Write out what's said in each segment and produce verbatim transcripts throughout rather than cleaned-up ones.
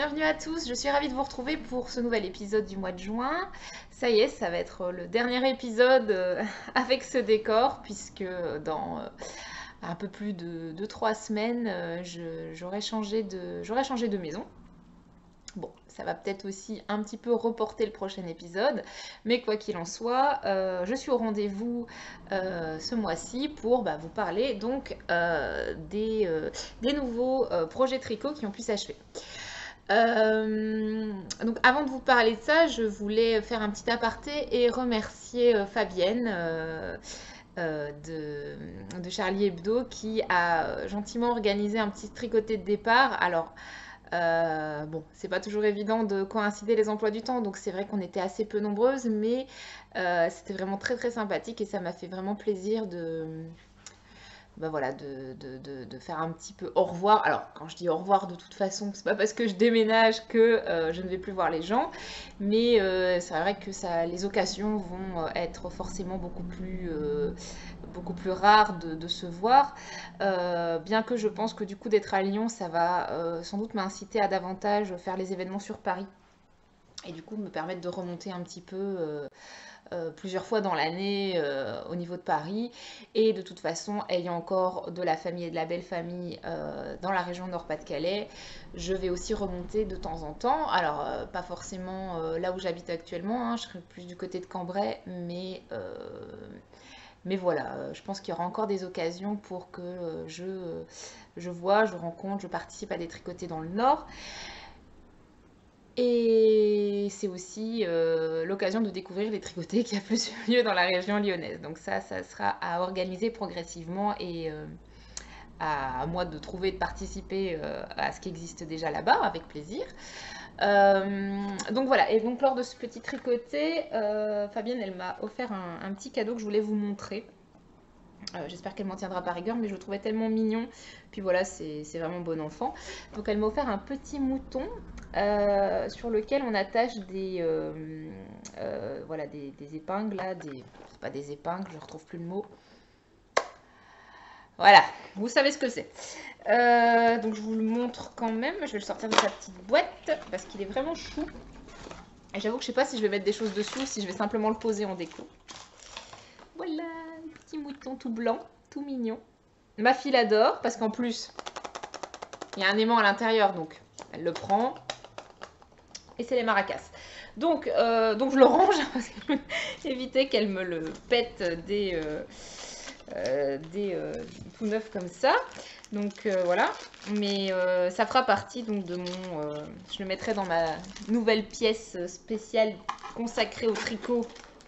bienvenue à tous, je suis ravie de vous retrouver pour ce nouvel épisode du mois de juin. Ça y est, ça va être le dernier épisode euh, avec ce décor, puisque dans euh, un peu plus de trois semaines, euh, je- j'aurai changé de, j'aurai changé de maison. Bon, ça va peut-être aussi un petit peu reporter le prochain épisode, mais quoi qu'il en soit, euh, je suis au rendez-vous euh, ce mois-ci pour bah, vous parler donc euh, des, euh, des nouveaux euh, projets tricot qui ont pu s'achever. Euh, donc avant de vous parler de ça, je voulais faire un petit aparté et remercier euh, Fabienne euh, euh, de, de Charlie Hebdo qui a gentiment organisé un petit tricoté de départ. Alors, euh, bon, c'est pas toujours évident de coïncider les emplois du temps, donc c'est vrai qu'on était assez peu nombreuses, mais euh, c'était vraiment très très sympathique et ça m'a fait vraiment plaisir de, bah voilà, de, de, de, de faire un petit peu au revoir. Alors, quand je dis au revoir, de toute façon, c'est pas parce que je déménage que euh, je ne vais plus voir les gens, mais euh, c'est vrai que ça, les occasions vont être forcément beaucoup plus, euh, beaucoup plus rares de, de se voir. Euh, bien que je pense que du coup, d'être à Lyon, ça va euh, sans doute m'inciter à davantage faire les événements sur Paris. Et du coup, me permettre de remonter un petit peu euh, euh, plusieurs fois dans l'année euh, au niveau de Paris. Et de toute façon, ayant encore de la famille et de la belle famille euh, dans la région Nord-Pas-de-Calais, je vais aussi remonter de temps en temps. Alors, euh, pas forcément euh, là où j'habite actuellement, hein, je serai plus du côté de Cambrai, mais, euh, mais voilà, euh, je pense qu'il y aura encore des occasions pour que euh, je, je vois, je rencontre, je participe à des tricotés dans le Nord. Et c'est aussi euh, l'occasion de découvrir les tricotés qui a plusieurs lieu dans la région lyonnaise. Donc ça, ça sera à organiser progressivement et euh, à moi de trouver, de participer euh, à ce qui existe déjà là-bas, avec plaisir. Euh, donc voilà, et donc lors de ce petit tricoté, euh, Fabienne, elle m'a offert un, un petit cadeau que je voulais vous montrer. Euh, J'espère qu'elle m'en tiendra par rigueur, mais je le trouvais tellement mignon. Puis voilà, c'est c'est vraiment bon enfant. Donc elle m'a offert un petit mouton euh, sur lequel on attache des, euh, euh, voilà, des, des épingles, là, des, c'est pas des épingles, je retrouve plus le mot. Voilà, vous savez ce que c'est. Euh, donc je vous le montre quand même. Je vais le sortir de sa petite boîte parce qu'il est vraiment chou. Et j'avoue que je sais pas si je vais mettre des choses dessus ou si je vais simplement le poser en déco. Voilà, le petit mouton tout blanc, tout mignon. Ma fille l'adore parce qu'en plus, il y a un aimant à l'intérieur, donc elle le prend. Et c'est les maracas. Donc, euh, donc je le range parce que éviter qu'elle me le pète des, euh, euh, des euh, tout neufs comme ça. Donc euh, voilà. Mais euh, ça fera partie donc de mon. Euh, je le mettrai dans ma nouvelle pièce spéciale consacrée au tricot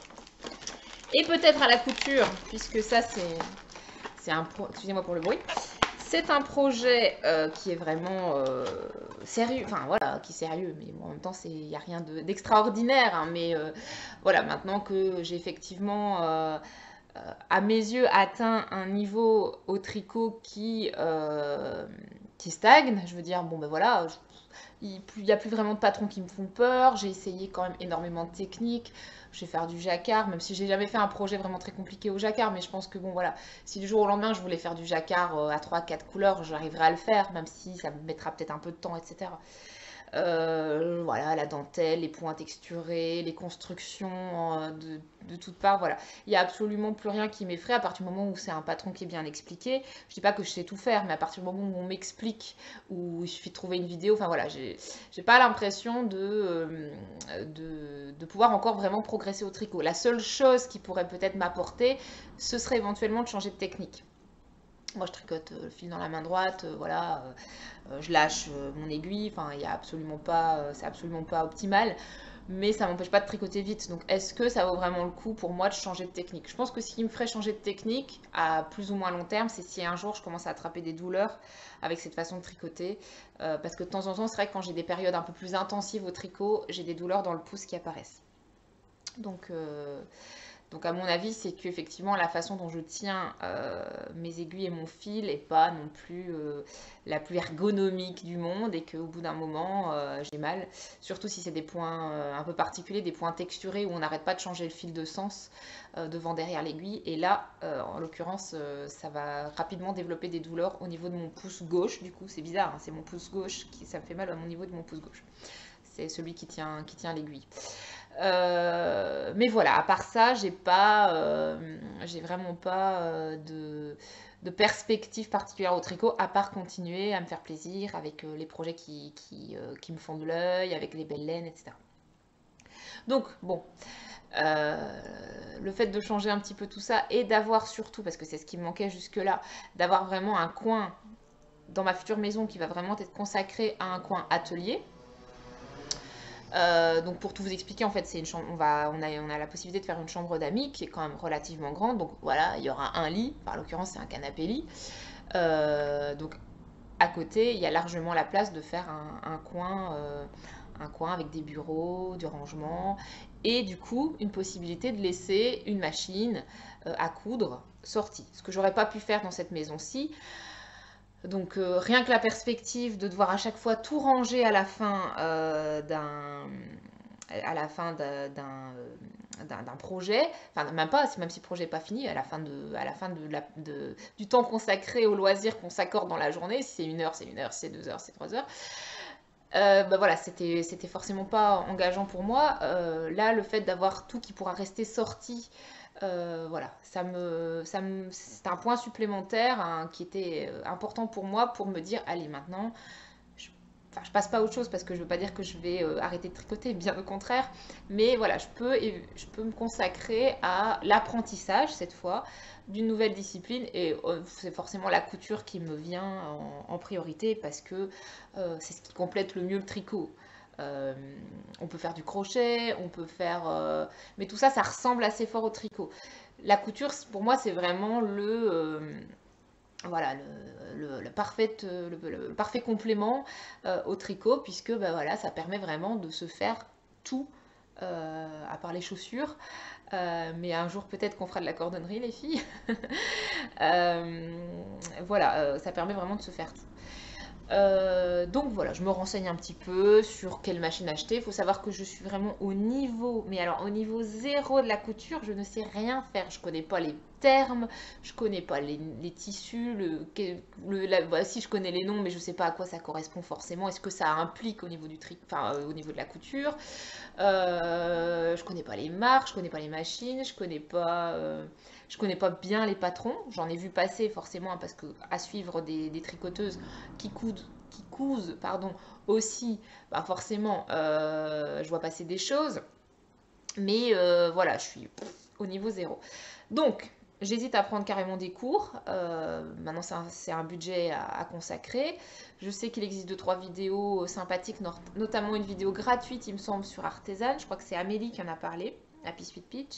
et peut-être à la couture, puisque ça c'est c'est un pro... Excusez-moi pour le bruit. C'est un projet euh, qui est vraiment euh, sérieux, enfin voilà, qui est sérieux, mais bon, en même temps, il n'y a rien d'extraordinaire. De, hein, mais euh, voilà, maintenant que j'ai effectivement, euh, euh, à mes yeux, atteint un niveau au tricot qui, euh, qui stagne, je veux dire, bon ben voilà, je, il n'y a plus vraiment de patrons qui me font peur. J'ai essayé quand même énormément de techniques. Je vais faire du jacquard, même si j'ai jamais fait un projet vraiment très compliqué au jacquard. Mais je pense que bon, voilà, si du jour au lendemain je voulais faire du jacquard euh, à trois quatre couleurs, j'arriverai à le faire, même si ça me mettra peut-être un peu de temps, et cetera. Euh, voilà, la dentelle, les points texturés, les constructions euh, de, de toutes parts, voilà. Il n'y a absolument plus rien qui m'effraie à partir du moment où c'est un patron qui est bien expliqué. Je dis pas que je sais tout faire, mais à partir du moment où on m'explique, où il suffit de trouver une vidéo, enfin voilà, j'ai j'ai pas l'impression de, euh, de, de pouvoir encore vraiment progresser au tricot. La seule chose qui pourrait peut-être m'apporter, ce serait éventuellement de changer de technique. Moi, je tricote euh, le fil dans la main droite, euh, voilà, euh, je lâche euh, mon aiguille, enfin, il y a absolument pas, euh, c'est absolument pas optimal, mais ça m'empêche pas de tricoter vite. Donc, est-ce que ça vaut vraiment le coup pour moi de changer de technique? Je pense que ce qui me ferait changer de technique à plus ou moins long terme, c'est si un jour je commence à attraper des douleurs avec cette façon de tricoter, euh, parce que de temps en temps, c'est vrai que quand j'ai des périodes un peu plus intensives au tricot, j'ai des douleurs dans le pouce qui apparaissent. Donc, euh, Donc à mon avis, c'est qu'effectivement la façon dont je tiens euh, mes aiguilles et mon fil n'est pas non plus euh, la plus ergonomique du monde et qu'au bout d'un moment, euh, j'ai mal. Surtout si c'est des points euh, un peu particuliers, des points texturés où on n'arrête pas de changer le fil de sens euh, devant derrière l'aiguille. Et là, euh, en l'occurrence, euh, ça va rapidement développer des douleurs au niveau de mon pouce gauche. Du coup, c'est bizarre, hein, c'est mon pouce gauche qui ça me fait mal à mon niveau de mon pouce gauche. C'est celui qui tient, qui tient l'aiguille. Euh, mais voilà, à part ça, j'ai pas, euh, j'ai vraiment pas euh, de, de perspective particulière au tricot, à part continuer à me faire plaisir avec euh, les projets qui, qui, euh, qui me font de l'œil, avec les belles laines, et cetera. Donc, bon, euh, le fait de changer un petit peu tout ça et d'avoir surtout, parce que c'est ce qui me manquait jusque-là, d'avoir vraiment un coin dans ma future maison qui va vraiment être consacré à un coin atelier. Euh, donc pour tout vous expliquer, en fait, c'est une chambre. On va, on a, on a la possibilité de faire une chambre d'amis qui est quand même relativement grande. Donc voilà, il y aura un lit. Enfin, en l'occurrence, c'est un canapé lit. Euh, donc à côté, il y a largement la place de faire un, un coin, euh, un coin avec des bureaux, du rangement, et du coup une possibilité de laisser une machine euh, à coudre sortie. Ce que j'aurais pas pu faire dans cette maison-ci. Donc euh, rien que la perspective de devoir à chaque fois tout ranger à la fin euh, d'un à la fin d'un d'un projet, enfin même pas, même si le projet n'est pas fini, à la fin, de, à la fin de la, de, du temps consacré au loisir qu'on s'accorde dans la journée, si c'est une heure, c'est une heure, si c'est deux heures, c'est trois heures. Euh, bah voilà, c'était c'était forcément pas engageant pour moi. Euh, là, le fait d'avoir tout qui pourra rester sorti, euh, voilà, ça me, ça me, c'est un point supplémentaire hein, qui était important pour moi pour me dire, allez, maintenant, je, enfin, je passe pas à autre chose parce que je veux pas dire que je vais euh, arrêter de tricoter, bien au contraire, mais voilà, je peux, je peux me consacrer à l'apprentissage cette fois d'une nouvelle discipline et euh, c'est forcément la couture qui me vient en, en priorité parce que euh, c'est ce qui complète le mieux le tricot. Euh, on peut faire du crochet, on peut faire... euh, mais tout ça, ça ressemble assez fort au tricot. La couture, pour moi, c'est vraiment le... euh, voilà, le, le- le parfait, euh, le, le- le parfait complément euh, au tricot, puisque bah, voilà, ça permet vraiment de se faire tout, euh, à part les chaussures. Euh, mais un jour, peut-être qu'on fera de la cordonnerie, les filles. Euh, voilà, euh, ça permet vraiment de se faire tout. Euh, donc voilà, je me renseigne un petit peu sur quelle machine acheter. Il faut savoir que je suis vraiment au niveau, mais alors au niveau zéro de la couture, je ne sais rien faire. Je connais pas les termes, je connais pas les, les tissus, le, le- la- bah, si je connais les noms, mais je sais pas à quoi ça correspond forcément. Est-ce que ça implique au niveau du tri, enfin euh, au niveau de la couture? Euh, je connais pas les marques, je connais pas les machines, je connais pas, euh, je connais pas bien les patrons. J'en ai vu passer forcément hein, parce que à suivre des, des tricoteuses qui coudent, qui cousent, pardon, aussi, bah forcément, euh, je vois passer des choses. Mais euh, voilà, je suis pff, au niveau zéro. Donc, j'hésite à prendre carrément des cours. Euh, maintenant, c'est un, c'est un budget à, à consacrer. Je sais qu'il existe deux, trois vidéos sympathiques, not- notamment une vidéo gratuite, il me semble, sur Artisan. Je crois que c'est Amélie qui en a parlé, à Sweet Peach.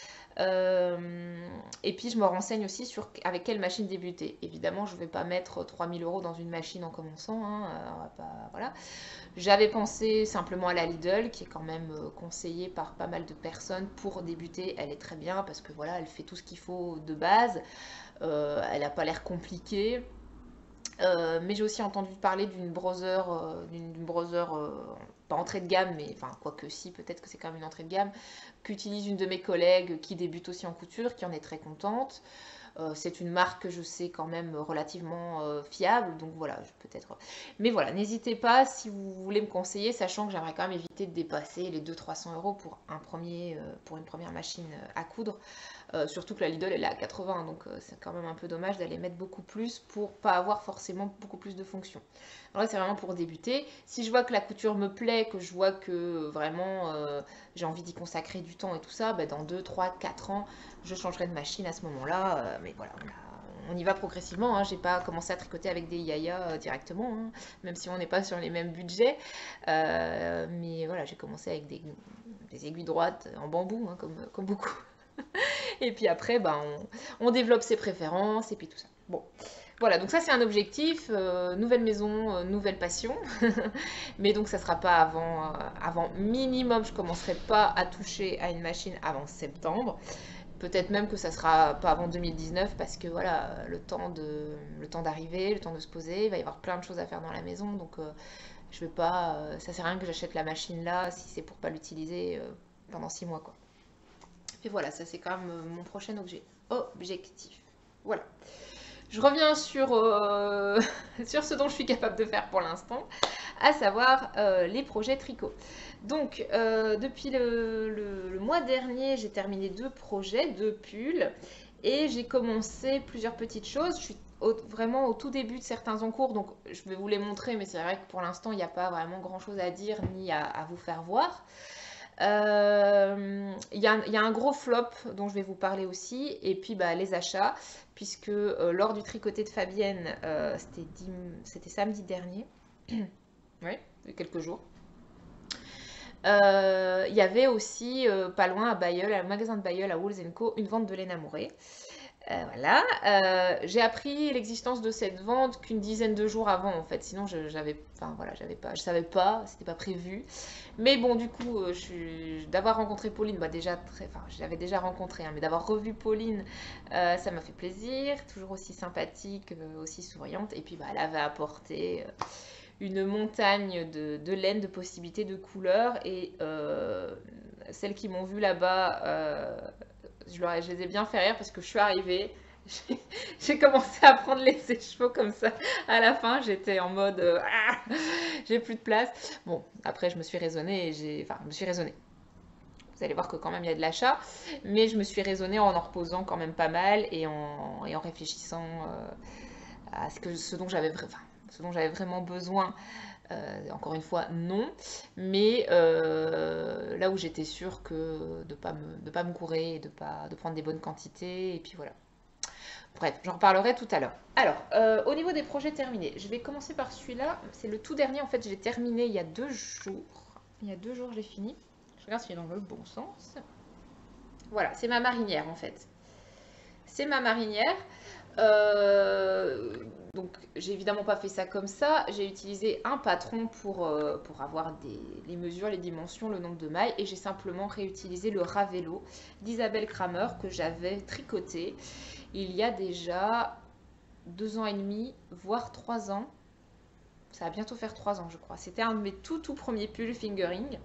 Euh, et puis je me renseigne aussi sur avec quelle machine débuter. Évidemment, je ne vais pas mettre trois mille euros dans une machine en commençant. Hein, euh, on va pas, voilà. J'avais pensé simplement à la Lidl, qui est quand même euh, conseillée par pas mal de personnes pour débuter. Elle est très bien parce que voilà, elle fait tout ce qu'il faut de base. Euh, elle n'a pas l'air compliquée. Euh, mais j'ai aussi entendu parler d'une browser, euh, d'une d'une browser euh, pas entrée de gamme, mais enfin, quoique si, peut-être que c'est quand même une entrée de gamme, qu'utilise une de mes collègues qui débute aussi en couture, qui en est très contente. Euh, c'est une marque que je sais quand même relativement euh, fiable, donc voilà, peut-être. Mais voilà, n'hésitez pas si vous voulez me conseiller, sachant que j'aimerais quand même éviter de dépasser les deux cents à trois cents euros pour, un premier, euh, pour une première machine à coudre. Euh, surtout que la Lidl elle est à quatre-vingts, donc euh, c'est quand même un peu dommage d'aller mettre beaucoup plus pour pas avoir forcément beaucoup plus de fonctions. Alors là c'est vraiment pour débuter. Si je vois que la couture me plaît, que je vois que vraiment euh, j'ai envie d'y consacrer du temps et tout ça, bah, dans deux, trois, quatre ans, je changerai de machine à ce moment-là. Euh, mais voilà, on, a- on y va progressivement. Hein. J'ai pas commencé à tricoter avec des yaya euh, directement, hein, même si on n'est pas sur les mêmes budgets. Euh, mais voilà, j'ai commencé avec des, des aiguilles droites en bambou, hein, comme, comme beaucoup. Et puis après, ben, on, on développe ses préférences et puis tout ça. Bon, voilà, donc ça c'est un objectif, euh, nouvelle maison, euh, nouvelle passion. Mais donc ça sera pas avant, euh, avant minimum, je commencerai pas à toucher à une machine avant septembre. Peut-être même que ça sera pas avant deux mille dix-neuf parce que voilà, le temps de, le temps d'arriver, le temps de se poser, il va y avoir plein de choses à faire dans la maison, donc euh, je vais pas, euh, ça sert à rien que j'achète la machine là si c'est pour pas l'utiliser euh, pendant six mois quoi. Et voilà, ça c'est quand même euh, mon prochain objet, objectif. Voilà. Je reviens sur, euh, sur ce dont je suis capable de faire pour l'instant, à savoir euh, les projets tricot. Donc, euh, depuis le, le, le mois dernier, j'ai terminé deux projets, deux pulls, et j'ai commencé plusieurs petites choses. Je suis au, vraiment au tout début de certains en cours, donc je vais vous les montrer, mais c'est vrai que pour l'instant, il n'y a pas vraiment grand-chose à dire ni à, à vous faire voir. Il euh, y, y, a un gros flop dont je vais vous parler aussi, et puis bah, les achats, puisque euh, lors du tricoté de Fabienne, euh, c'était samedi dernier, oui, il y a quelques jours, il euh, y avait aussi, euh, pas loin à Bailleul, à le magasin de Bailleul, à Wools and Co, une vente de laine amourée. Euh, voilà, euh, j'ai appris l'existence de cette vente qu'une dizaine de jours avant en fait, sinon je j'avais, enfin voilà, j'avais pas, je savais pas, c'était pas prévu. Mais bon, du coup, euh, d'avoir rencontré Pauline, bah déjà très, enfin, je l'avais déjà rencontrée, hein, mais d'avoir revu Pauline, euh, ça m'a fait plaisir, toujours aussi sympathique, euh, aussi souriante. Et puis bah, elle avait apporté euh, une montagne de, de laine, de possibilités, de couleurs, et euh, celles qui m'ont vu là-bas. Euh, Je, leur ai, je les ai bien fait rire parce que je suis arrivée, j'ai commencé à prendre les chevaux comme ça. À la fin, j'étais en mode euh, ah, j'ai plus de place. Bon, après, je me suis raisonnée et j'ai. Enfin, je me suis raisonnée. Vous allez voir que quand même il y a de l'achat, mais je me suis raisonnée en en reposant quand même pas mal et en, et en réfléchissant euh, à ce, que, ce dont j'avais enfin, ce dont j'avais vraiment besoin. Euh, encore une fois, non. Mais euh, là où j'étais sûre que de ne pas, me, pas me courir et de, pas, de prendre des bonnes quantités. Et puis voilà. Bref, j'en reparlerai tout à l'heure. Alors, euh, au niveau des projets terminés, je vais commencer par celui-là. C'est le tout dernier. En fait, je l'ai terminé il y a deux jours. Il y a deux jours, je l'ai fini. Je regarde s'il est dans le bon sens. Voilà, c'est ma marinière en fait. C'est ma marinière. Euh, donc j'ai évidemment pas fait ça comme ça, j'ai utilisé un patron pour, euh, pour avoir des, les mesures, les dimensions, le nombre de mailles, et j'ai simplement réutilisé le Ravello d'Isabelle Kramer que j'avais tricoté il y a déjà deux ans et demi, voire trois ans. Ça va bientôt faire trois ans je crois. C'était un de mes tout tout premiers pulls fingering,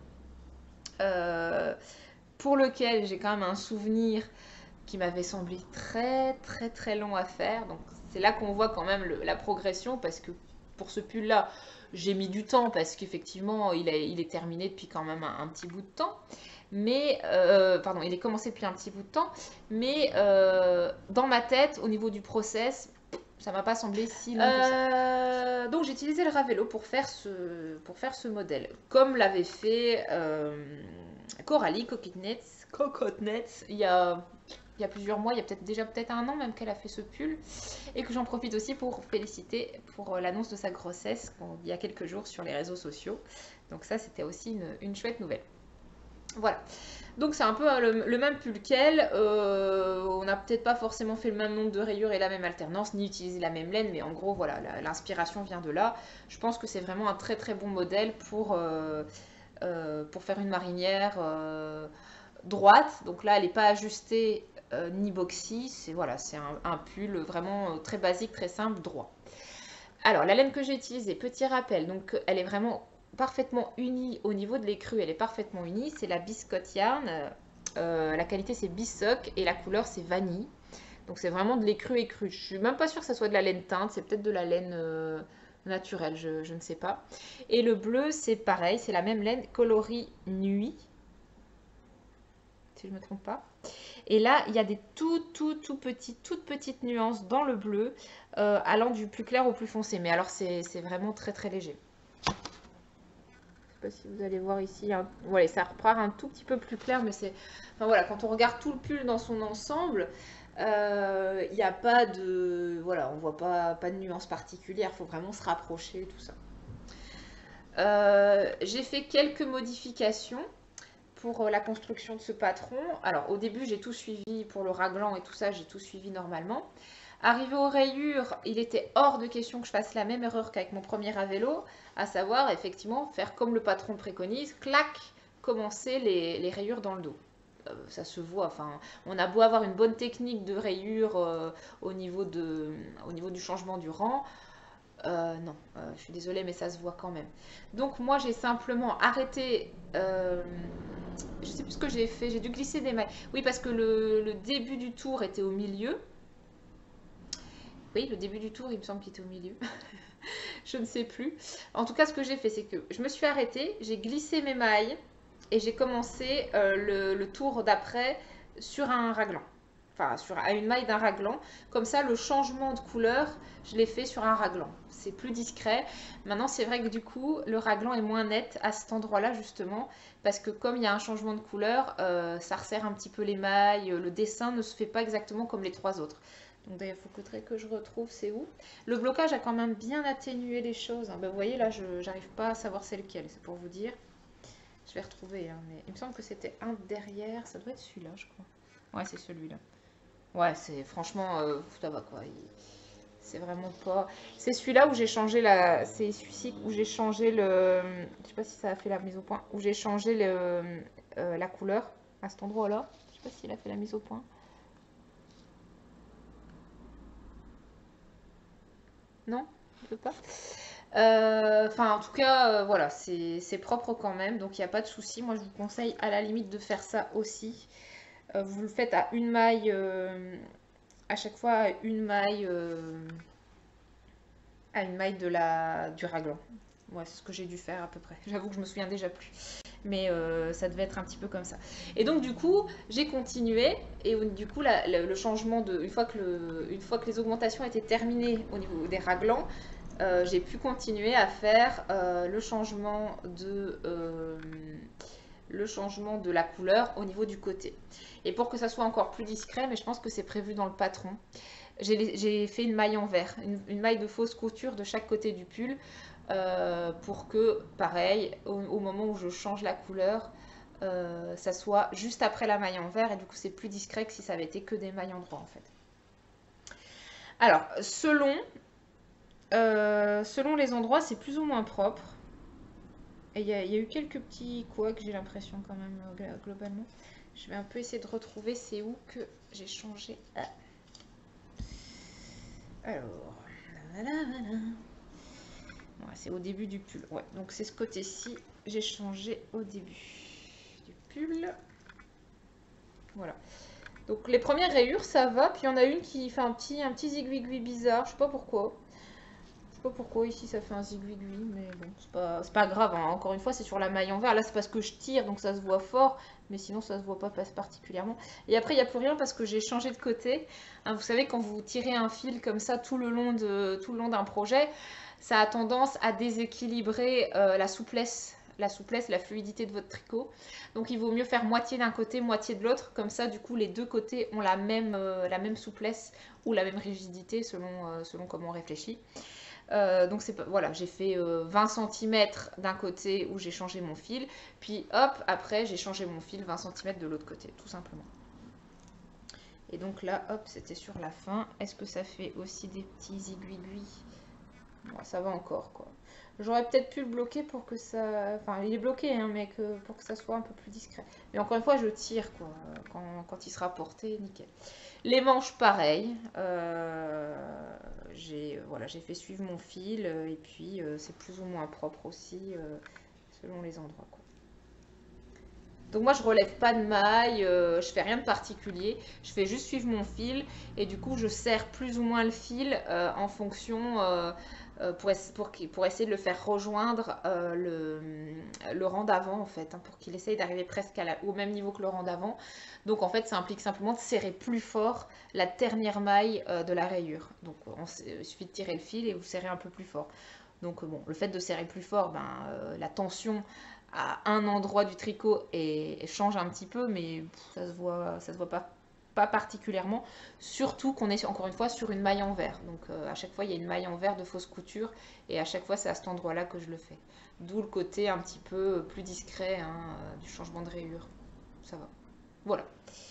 euh, pour lequel j'ai quand même un souvenir qui m'avait semblé très très très long à faire. Donc c'est là qu'on voit quand même le, la progression, parce que pour ce pull là j'ai mis du temps parce qu'effectivement il, il est terminé depuis quand même un, un petit bout de temps. Mais, euh, pardon, il est commencé depuis un petit bout de temps, mais euh, dans ma tête, au niveau du process, ça m'a pas semblé si long que ça. Euh, donc j'ai utilisé le Ravello pour faire ce, pour faire ce modèle, comme l'avait fait euh, Coralie Coconuts, Coconuts il y a il y a plusieurs mois, il y a peut-être déjà peut-être un an même qu'elle a fait ce pull, et que j'en profite aussi pour féliciter pour l'annonce de sa grossesse il y a quelques jours sur les réseaux sociaux. Donc ça, c'était aussi une, une chouette nouvelle. Voilà. Donc c'est un peu le, le même pull qu'elle. Euh, on n'a peut-être pas forcément fait le même nombre de rayures et la même alternance, ni utilisé la même laine, mais en gros, voilà, l'inspiration vient de là. Je pense que c'est vraiment un très très bon modèle pour, euh, euh, pour faire une marinière euh, droite. Donc là, elle n'est pas ajustée euh, ni boxy. C'est voilà, c'est un, un pull vraiment très basique, très simple, droit. Alors, la laine que j'ai utilisée, petit rappel, donc elle est vraiment parfaitement unie au niveau de l'écru, elle est parfaitement unie, c'est la Biscotte Yarn, euh, la qualité c'est Bisoc et la couleur c'est vanille, donc c'est vraiment de l'écru écru. Je suis même pas sûre que ça soit de la laine teinte, c'est peut-être de la laine euh, naturelle, je, je ne sais pas. Et le bleu c'est pareil, c'est la même laine coloris nuit, si je ne me trompe pas. Et là, il y a des tout, tout, tout petites, toutes petites nuances dans le bleu, euh, allant du plus clair au plus foncé. Mais alors, c'est vraiment très, très léger. Je ne sais pas si vous allez voir ici. Hein. Ouais, ça repart un tout petit peu plus clair, mais c'est... Enfin voilà, quand on regarde tout le pull dans son ensemble, il euh, n'y a pas de... Voilà, on ne voit pas, pas de nuances particulières. Il faut vraiment se rapprocher, tout ça. Euh, J'ai fait quelques modifications pour la construction de ce patron. Alors au début j'ai tout suivi pour le raglan et tout ça, j'ai tout suivi normalement. Arrivé aux rayures, il était hors de question que je fasse la même erreur qu'avec mon premier Ravello, à savoir effectivement faire comme le patron préconise, clac, commencer les, les rayures dans le dos. euh, ça se voit. Enfin, on a beau avoir une bonne technique de rayure euh, au niveau de, au niveau du changement du rang. Euh, non, euh, je suis désolée, mais ça se voit quand même. Donc moi, j'ai simplement arrêté. Euh, je sais plus ce que j'ai fait. J'ai dû glisser des mailles. Oui, parce que le, le début du tour était au milieu. Oui, le début du tour, il me semble qu'il était au milieu. Je ne sais plus. En tout cas, ce que j'ai fait, c'est que je me suis arrêtée, j'ai glissé mes mailles et j'ai commencé euh, le, le tour d'après sur un raglan. Enfin, sur, à une maille d'un raglan. Comme ça, le changement de couleur, je l'ai fait sur un raglan. C'est plus discret. Maintenant, c'est vrai que du coup, le raglan est moins net à cet endroit-là, justement. Parce que comme il y a un changement de couleur, euh, ça resserre un petit peu les mailles. Le dessin ne se fait pas exactement comme les trois autres. Donc d'ailleurs, il faudrait que je retrouve c'est où. Le blocage a quand même bien atténué les choses. Hein. Ben, vous voyez, là, je n'arrive pas à savoir c'est lequel. C'est pour vous dire. Je vais retrouver. Hein, mais il me semble que c'était un derrière. Ça doit être celui-là, je crois. Ouais, c'est celui-là. Ouais, c'est franchement, euh, ça va quoi. Il- C'est vraiment pas. C'est celui-là où j'ai changé la. C'est celui-ci où j'ai changé le. Je sais pas si ça a fait la mise au point. Où j'ai changé le... euh, la couleur à cet endroit-là. Je sais pas s'il a fait la mise au point. Non, il peut pas. Euh, Enfin, en tout cas, euh, voilà, c'est c'est propre quand même, donc il n'y a pas de souci. Moi, je vous conseille à la limite de faire ça aussi. Euh, vous le faites à une maille, euh, à chaque fois à une maille, euh, à une maille de la, du raglan. Ouais, c'est ce que j'ai dû faire à peu près. J'avoue que je me souviens déjà plus. Mais euh, ça devait être un petit peu comme ça. Et donc du coup, j'ai continué. Et du coup, la- la- le changement de... Une fois, que le, une fois que les augmentations étaient terminées au niveau des raglans, euh, j'ai pu continuer à faire euh, le changement de... euh, le changement de la couleur au niveau du côté. Et pour que ça soit encore plus discret, mais je pense que c'est prévu dans le patron, j'ai fait une maille en vert, une, une maille de fausse couture de chaque côté du pull euh, pour que, pareil, au, au moment où je change la couleur, euh, ça soit juste après la maille en vert et du coup c'est plus discret que si ça avait été que des mailles en droit en fait. Alors, selon, euh, selon les endroits, c'est plus ou moins propre. Et il y, y, a eu quelques petits couacs, j'ai l'impression quand même, euh, globalement. Je vais un peu essayer de retrouver c'est où que j'ai changé. Ah. Alors, voilà, voilà. Ouais, c'est au début du pull. Ouais, donc c'est ce côté-ci. J'ai changé au début du pull. Voilà. Donc les premières rayures, ça va. Puis il y en a une qui fait un petit, un petit zigouigui bizarre. Je sais pas pourquoi. Je sais pas pourquoi ici ça fait un zigouigui. Mais bon, c'est pas, c'est pas grave. Hein. Encore une fois, c'est sur la maille en vert. Là, c'est parce que je tire, donc ça se voit fort. Mais sinon, ça se voit pas particulièrement. Et après, il n'y a plus rien parce que j'ai changé de côté. Hein, vous savez, quand vous tirez un fil comme ça tout le long de, tout le long d'un projet, ça a tendance à déséquilibrer euh, la souplesse, la souplesse, la fluidité de votre tricot. Donc il vaut mieux faire moitié d'un côté, moitié de l'autre. Comme ça, du coup, les deux côtés ont la même, euh, la même souplesse ou la même rigidité selon, euh, selon comment on réfléchit. Euh, donc c'est voilà, j'ai fait euh, vingt centimètres d'un côté où j'ai changé mon fil, puis hop, après j'ai changé mon fil vingt centimètres de l'autre côté, tout simplement. Et donc là, hop, c'était sur la fin. Est-ce que ça fait aussi des petits aiguilles? Bon, ça va encore, quoi. J'aurais peut-être pu le bloquer pour que ça... Enfin, il est bloqué, hein, mais que... pour que ça soit un peu plus discret. Mais encore une fois, je tire, quoi. Quand, quand il sera porté, nickel. Les manches, pareil. Euh... J'ai voilà, j'ai fait suivre mon fil. Et puis, euh, c'est plus ou moins propre aussi, euh, selon les endroits, quoi. Donc moi je relève pas de maille, euh, je fais rien de particulier, je fais juste suivre mon fil et du coup je serre plus ou moins le fil euh, en fonction euh, euh, pour, pour, pour essayer de le faire rejoindre euh, le, le rang d'avant en fait, hein, pour qu'il essaye d'arriver presque à la, au même niveau que le rang d'avant. Donc en fait ça implique simplement de serrer plus fort la dernière maille euh, de la rayure. Donc on, il suffit de tirer le fil et vous serrez un peu plus fort. Donc bon, le fait de serrer plus fort, ben, euh, la tension à un endroit du tricot et, et change un petit peu, mais pff, ça se voit, ça se voit pas, pas particulièrement. Surtout qu'on est encore une fois sur une maille en vert. Donc euh, à chaque fois il y a une maille en vert de fausse couture et à chaque fois c'est à cet endroit-là que je le fais. D'où le côté un petit peu plus discret hein, euh, du changement de rayure. Ça va. Voilà.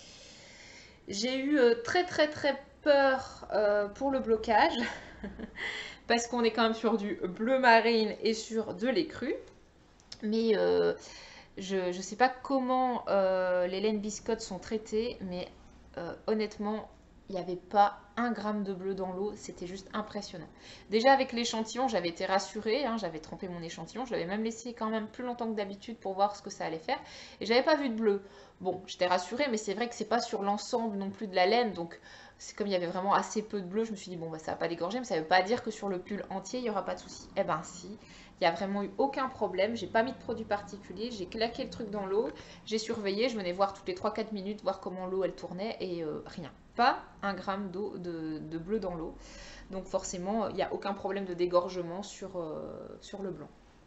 J'ai eu euh, très très très peur euh, pour le blocage parce qu'on est quand même sur du bleu marine et sur de l'écru. Mais euh, Je ne sais pas comment euh, les laines biscottes sont traitées, mais euh, honnêtement, il n'y avait pas un gramme de bleu dans l'eau, c'était juste impressionnant. Déjà avec l'échantillon, j'avais été rassurée, hein, j'avais trempé mon échantillon, je l'avais même laissé quand même plus longtemps que d'habitude pour voir ce que ça allait faire, et j'avais pas vu de bleu. Bon, j'étais rassurée, mais c'est vrai que c'est pas sur l'ensemble non plus de la laine, donc c'est comme il y avait vraiment assez peu de bleu, je me suis dit bon bah ça va pas dégorger, mais ça veut pas dire que sur le pull entier il y aura pas de souci. Eh ben si, il n'y a vraiment eu aucun problème, j'ai pas mis de produit particulier, j'ai claqué le truc dans l'eau, j'ai surveillé, je venais voir toutes les trois quatre minutes, voir comment l'eau elle tournait, et euh, rien. Pas un gramme d'eau de, de bleu dans l'eau. Donc forcément, il n'y a aucun problème de dégorgement sur, euh, sur le blanc.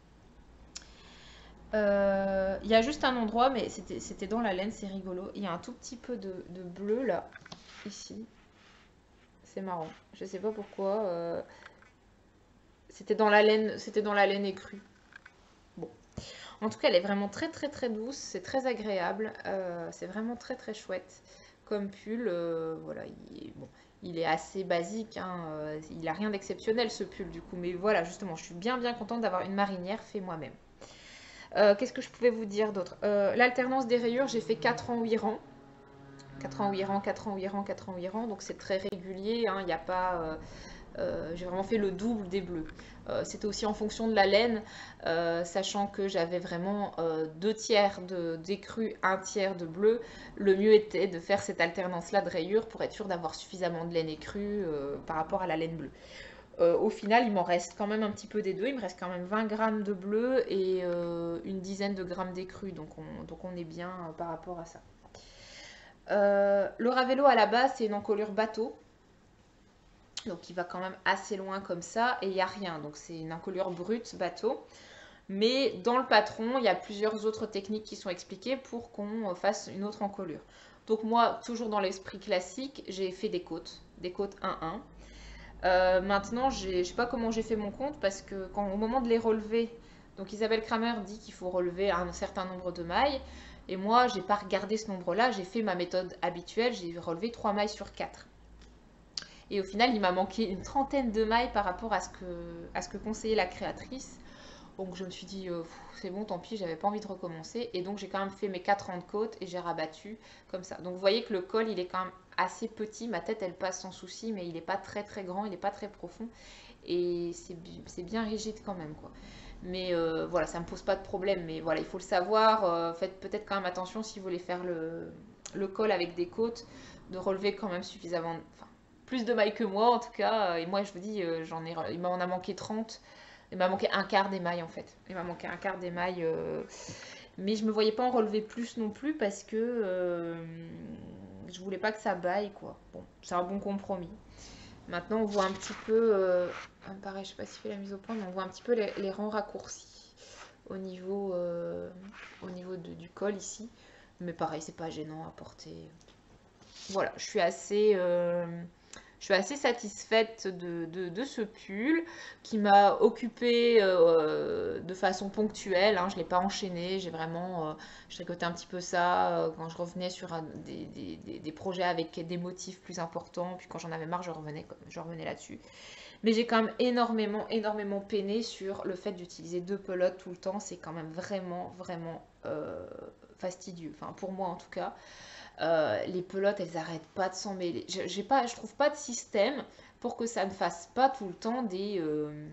Euh, Il y a juste un endroit, mais c'était dans la laine, c'est rigolo. Il y a un tout petit peu de, de bleu là, ici. C'est marrant. Je sais pas pourquoi. euh, C'était dans la laine, c'était dans la laine écrue. Bon. En tout cas, elle est vraiment très très très douce. C'est très agréable. Euh, c'est vraiment très très chouette comme pull. Euh, voilà, il est, bon, il est assez basique. Hein, euh, il n'a rien d'exceptionnel ce pull du coup. Mais voilà, justement, je suis bien bien contente d'avoir une marinière fait moi-même. Euh, Qu'est-ce que je pouvais vous dire d'autre? euh, L'alternance des rayures, j'ai fait quatre ans, huit rangs. quatre ans, huit rangs, quatre ans, huit rangs, quatre ans, huit rangs. Donc c'est très régulier. Hein, il n'y a pas... Euh, euh, j'ai vraiment fait le double des bleus. Euh, C'était aussi en fonction de la laine, euh, sachant que j'avais vraiment euh, deux tiers d'écru, un tiers de bleu. Le mieux était de faire cette alternance-là de rayures pour être sûr d'avoir suffisamment de laine écrue euh, par rapport à la laine bleue. Euh, au final, il m'en reste quand même un petit peu des deux. Il me reste quand même vingt grammes de bleu et euh, une dizaine de grammes d'écru. Donc on, donc on est bien euh, par rapport à ça. Euh, le Ravello à la base, c'est une encolure bateau. Donc il va quand même assez loin comme ça et il n'y a rien. Donc c'est une encolure brute bateau. Mais dans le patron, il y a plusieurs autres techniques qui sont expliquées pour qu'on fasse une autre encolure. Donc moi, toujours dans l'esprit classique, j'ai fait des côtes, des côtes un un. Euh, maintenant, je ne sais pas comment j'ai fait mon compte parce que quand, au moment de les relever, donc Isabelle Kramer dit qu'il faut relever un certain nombre de mailles. Et moi, j'ai pas regardé ce nombre-là, j'ai fait ma méthode habituelle, j'ai relevé trois mailles sur quatre. Et au final, il m'a manqué une trentaine de mailles par rapport à ce que, à ce que conseillait la créatrice. Donc je me suis dit, euh, c'est bon, tant pis, j'avais pas envie de recommencer. Et donc j'ai quand même fait mes quatre rangs de côte et j'ai rabattu comme ça. Donc vous voyez que le col, il est quand même assez petit. Ma tête, elle passe sans souci, mais il n'est pas très très grand, il n'est pas très profond. Et c'est bien rigide quand même, quoi. Mais euh, voilà, ça ne me pose pas de problème. Mais voilà, il faut le savoir. Euh, faites peut-être quand même attention si vous voulez faire le, le col avec des côtes, de relever quand même suffisamment... Enfin, plus de mailles que moi en tout cas. Et moi, je vous dis, euh, j'en ai, il m'en a manqué trente. Il m'a manqué un quart des mailles en fait. Il m'a manqué un quart des mailles. Euh, mais je me voyais pas en relever plus non plus parce que euh, je voulais pas que ça baille quoi. Bon, c'est un bon compromis. Maintenant, on voit un petit peu. Euh, pareil, je sais pas si je fais la mise au point, mais on voit un petit peu les, les rangs raccourcis au niveau, euh, au niveau de, du col ici. Mais pareil, c'est pas gênant à porter. Voilà, je suis assez. Euh, Je suis assez satisfaite de, de, de ce pull qui m'a occupée euh, de façon ponctuelle. Hein, je ne l'ai pas enchaîné. J'ai vraiment euh, je tricotais un petit peu ça euh, quand je revenais sur un, des, des, des, projets avec des motifs plus importants. Puis quand j'en avais marre, je revenais, je revenais là-dessus. Mais j'ai quand même énormément, énormément peiné sur le fait d'utiliser deux pelotes tout le temps. C'est quand même vraiment, vraiment euh, fastidieux. Enfin, pour moi en tout cas. Euh, les pelotes, elles arrêtent pas de s'en mêler. Je, j'ai pas, je trouve pas de système pour que ça ne fasse pas tout le temps des, euh,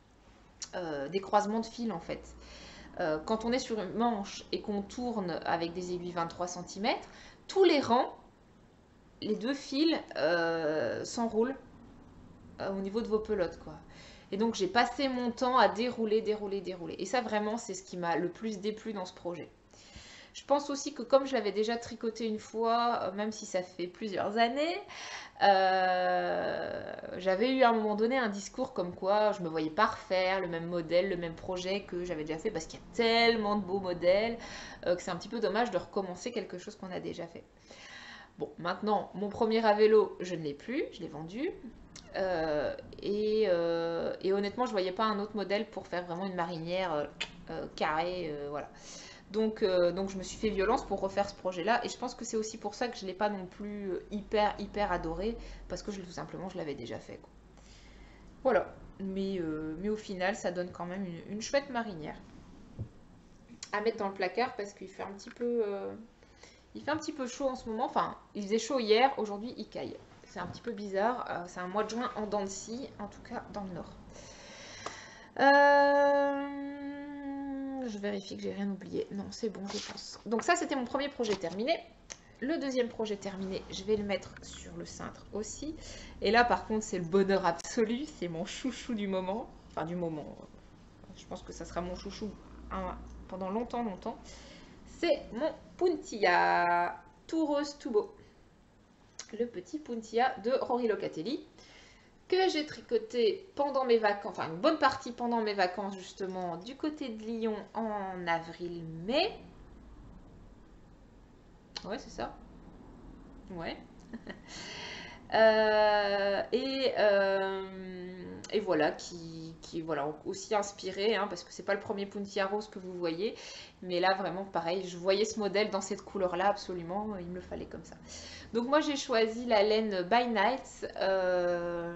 euh, des croisements de fils en fait. Euh, quand on est sur une manche et qu'on tourne avec des aiguilles vingt-trois centimètres, tous les rangs, les deux fils euh, s'enroulent euh, au niveau de vos pelotes quoi. Et donc j'ai passé mon temps à dérouler, dérouler, dérouler. Et ça vraiment c'est ce qui m'a le plus déplu dans ce projet. Je pense aussi que comme je l'avais déjà tricoté une fois, même si ça fait plusieurs années, euh, j'avais eu à un moment donné un discours comme quoi je me voyais pas refaire le même modèle, le même projet que j'avais déjà fait parce qu'il y a tellement de beaux modèles euh, que c'est un petit peu dommage de recommencer quelque chose qu'on a déjà fait. Bon, maintenant, mon premier Ravello, je ne l'ai plus, je l'ai vendu. Euh, et, euh, et honnêtement, je voyais pas un autre modèle pour faire vraiment une marinière euh, euh, carrée, euh, voilà. Donc, euh, donc je me suis fait violence pour refaire ce projet-là. Et je pense que c'est aussi pour ça que je ne l'ai pas non plus hyper, hyper adoré. Parce que je, tout simplement, je l'avais déjà fait. Quoi. Voilà. Mais, euh, mais au final, ça donne quand même une, une chouette marinière. à mettre dans le placard parce qu'il fait un petit peu, euh, il fait un petit peu chaud en ce moment. Enfin, il faisait chaud hier, aujourd'hui il caille. C'est un petit peu bizarre. Euh, c'est un mois de juin en dents de scie, en tout cas dans le nord. Euh, Je vérifie que j'ai rien oublié. Non, c'est bon, je pense. Donc ça, c'était mon premier projet terminé. Le deuxième projet terminé, je vais le mettre sur le cintre aussi. Et là, par contre, c'est le bonheur absolu. C'est mon chouchou du moment. Enfin, du moment. Je pense que ça sera mon chouchou hein, pendant longtemps, longtemps. C'est mon Puntilla. Tout rose, tout beau. Le petit Puntilla de Rory Locatelli. Que j'ai tricoté pendant mes vacances, enfin une bonne partie pendant mes vacances justement du côté de Lyon en avril-mai. Ouais, c'est ça. Ouais. euh, et, euh, et voilà, qui, qui est voilà, aussi inspiré, hein, parce que c'est pas le premier Puntilla rose que vous voyez. Mais là, vraiment, pareil, je voyais ce modèle dans cette couleur-là, absolument, il me le fallait comme ça. Donc moi, j'ai choisi la laine By Nights. Euh,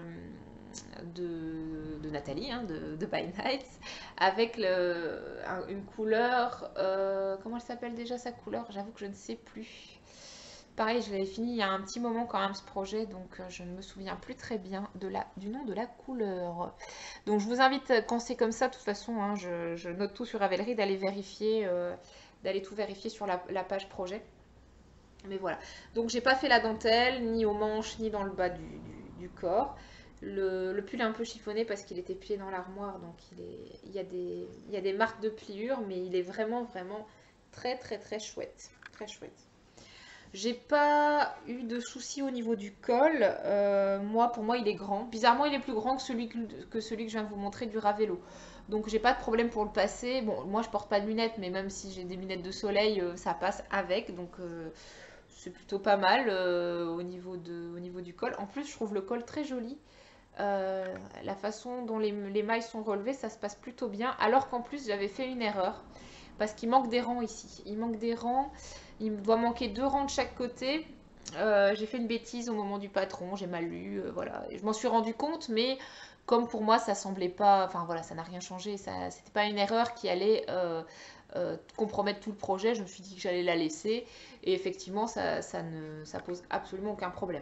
De, de Nathalie, hein, de, de By Nights, avec le, un, une couleur, euh, comment elle s'appelle déjà sa couleur? J'avoue que je ne sais plus. Pareil, je l'avais fini il y a un petit moment quand même ce projet, donc je ne me souviens plus très bien de la, du nom de la couleur. Donc je vous invite, quand c'est comme ça, de toute façon, hein, je, je note tout sur Ravelry, d'aller vérifier, euh, d'aller tout vérifier sur la, la page projet. Mais voilà. Donc j'ai pas fait la dentelle, ni aux manches, ni dans le bas du, du, du corps. Le, le pull est un peu chiffonné parce qu'il était plié dans l'armoire, donc il, est, il, y a des, il y a des marques de pliure, mais il est vraiment, vraiment très, très, très chouette. Très chouette. J'ai pas eu de soucis au niveau du col. Euh, moi, pour moi, il est grand. Bizarrement, il est plus grand que celui que, que celui que je viens de vous montrer du Ravello. Donc, j'ai pas de problème pour le passer. Bon, moi, je porte pas de lunettes, mais même si j'ai des lunettes de soleil, euh, ça passe avec. Donc, euh, c'est plutôt pas mal euh, au, niveau de, au niveau du col. En plus, je trouve le col très joli. Euh, la façon dont les, les mailles sont relevées, ça se passe plutôt bien. Alors qu'en plus, j'avais fait une erreur. Parce qu'il manque des rangs ici. Il manque des rangs. Il doit manquer deux rangs de chaque côté. Euh, j'ai fait une bêtise au moment du patron. J'ai mal lu. Euh, voilà. Et je m'en suis rendu compte. Mais comme pour moi, ça semblait pas... Enfin voilà, ça n'a rien changé. Ça, c'était pas une erreur qui allait... Euh, euh, compromettre tout le projet, je me suis dit que j'allais la laisser et effectivement ça, ça ne ça pose absolument aucun problème.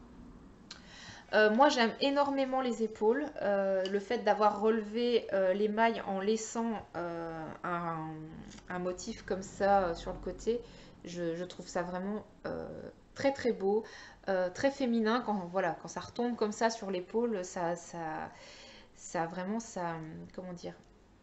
Euh, moi j'aime énormément les épaules, euh, le fait d'avoir relevé euh, les mailles en laissant euh, un, un motif comme ça euh, sur le côté, je, je trouve ça vraiment euh, très très beau, euh, très féminin quand, voilà, quand ça retombe comme ça sur l'épaule, ça, ça, ça vraiment ça, comment dire,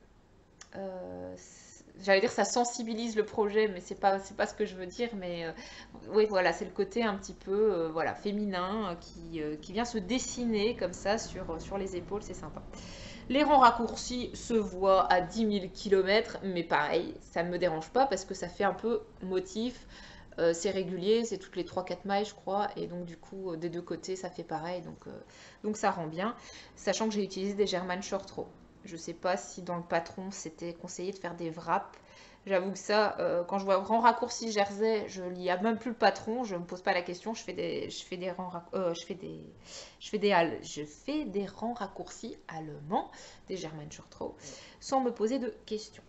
euh, j'allais dire ça sensibilise le projet, mais c'est pas c'est pas ce que je veux dire, mais euh, oui voilà, c'est le côté un petit peu euh, voilà féminin euh, qui, euh, qui vient se dessiner comme ça sur, sur les épaules, c'est sympa. Les rangs raccourcis se voient à dix mille kilomètres, mais pareil, ça ne me dérange pas parce que ça fait un peu motif, euh, c'est régulier, c'est toutes les trois quatre mailles je crois, et donc du coup euh, des deux côtés ça fait pareil, donc, euh, donc ça rend bien, sachant que j'ai utilisé des German Short Row. Je sais pas si dans le patron c'était conseillé de faire des wraps. J'avoue que ça, euh, quand je vois grand raccourci jersey, je lis même plus le patron, je me pose pas la question, je fais des, je fais des rangs, euh, je fais des, je fais des, je fais des rangs raccourcis allemands, des German Short Row, sans me poser de questions.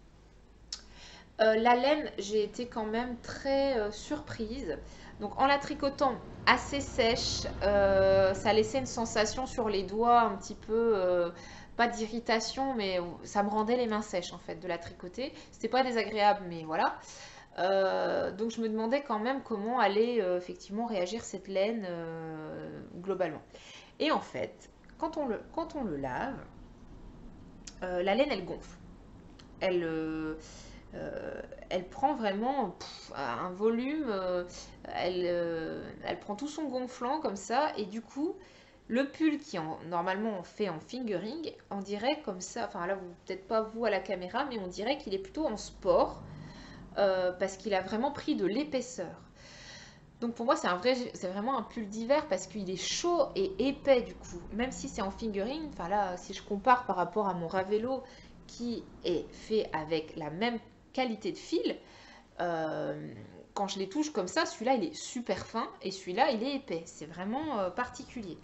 Euh, la laine, j'ai été quand même très euh, surprise. Donc en la tricotant assez sèche, euh, ça laissait une sensation sur les doigts un petit peu, euh, pas d'irritation, mais ça me rendait les mains sèches en fait de la tricoter. C'était pas désagréable, mais voilà. Euh, donc je me demandais quand même comment allait euh, effectivement réagir cette laine euh, globalement. Et en fait, quand on le, quand on le lave, euh, la laine elle gonfle. Elle, euh, euh, elle prend vraiment pff, un volume, euh, elle, euh, elle prend tout son gonflant comme ça, et du coup, le pull qui en, normalement on fait en fingering, on dirait comme ça, enfin là, vous peut-être pas vous à la caméra, mais on dirait qu'il est plutôt en sport, euh, parce qu'il a vraiment pris de l'épaisseur. Donc pour moi, c'est un vrai, c'est vraiment un pull d'hiver parce qu'il est chaud et épais du coup. Même si c'est en fingering, enfin là, si je compare par rapport à mon Ravello qui est fait avec la même qualité de fil, euh, quand je les touche comme ça, celui-là il est super fin et celui-là il est épais. C'est vraiment euh, particulier.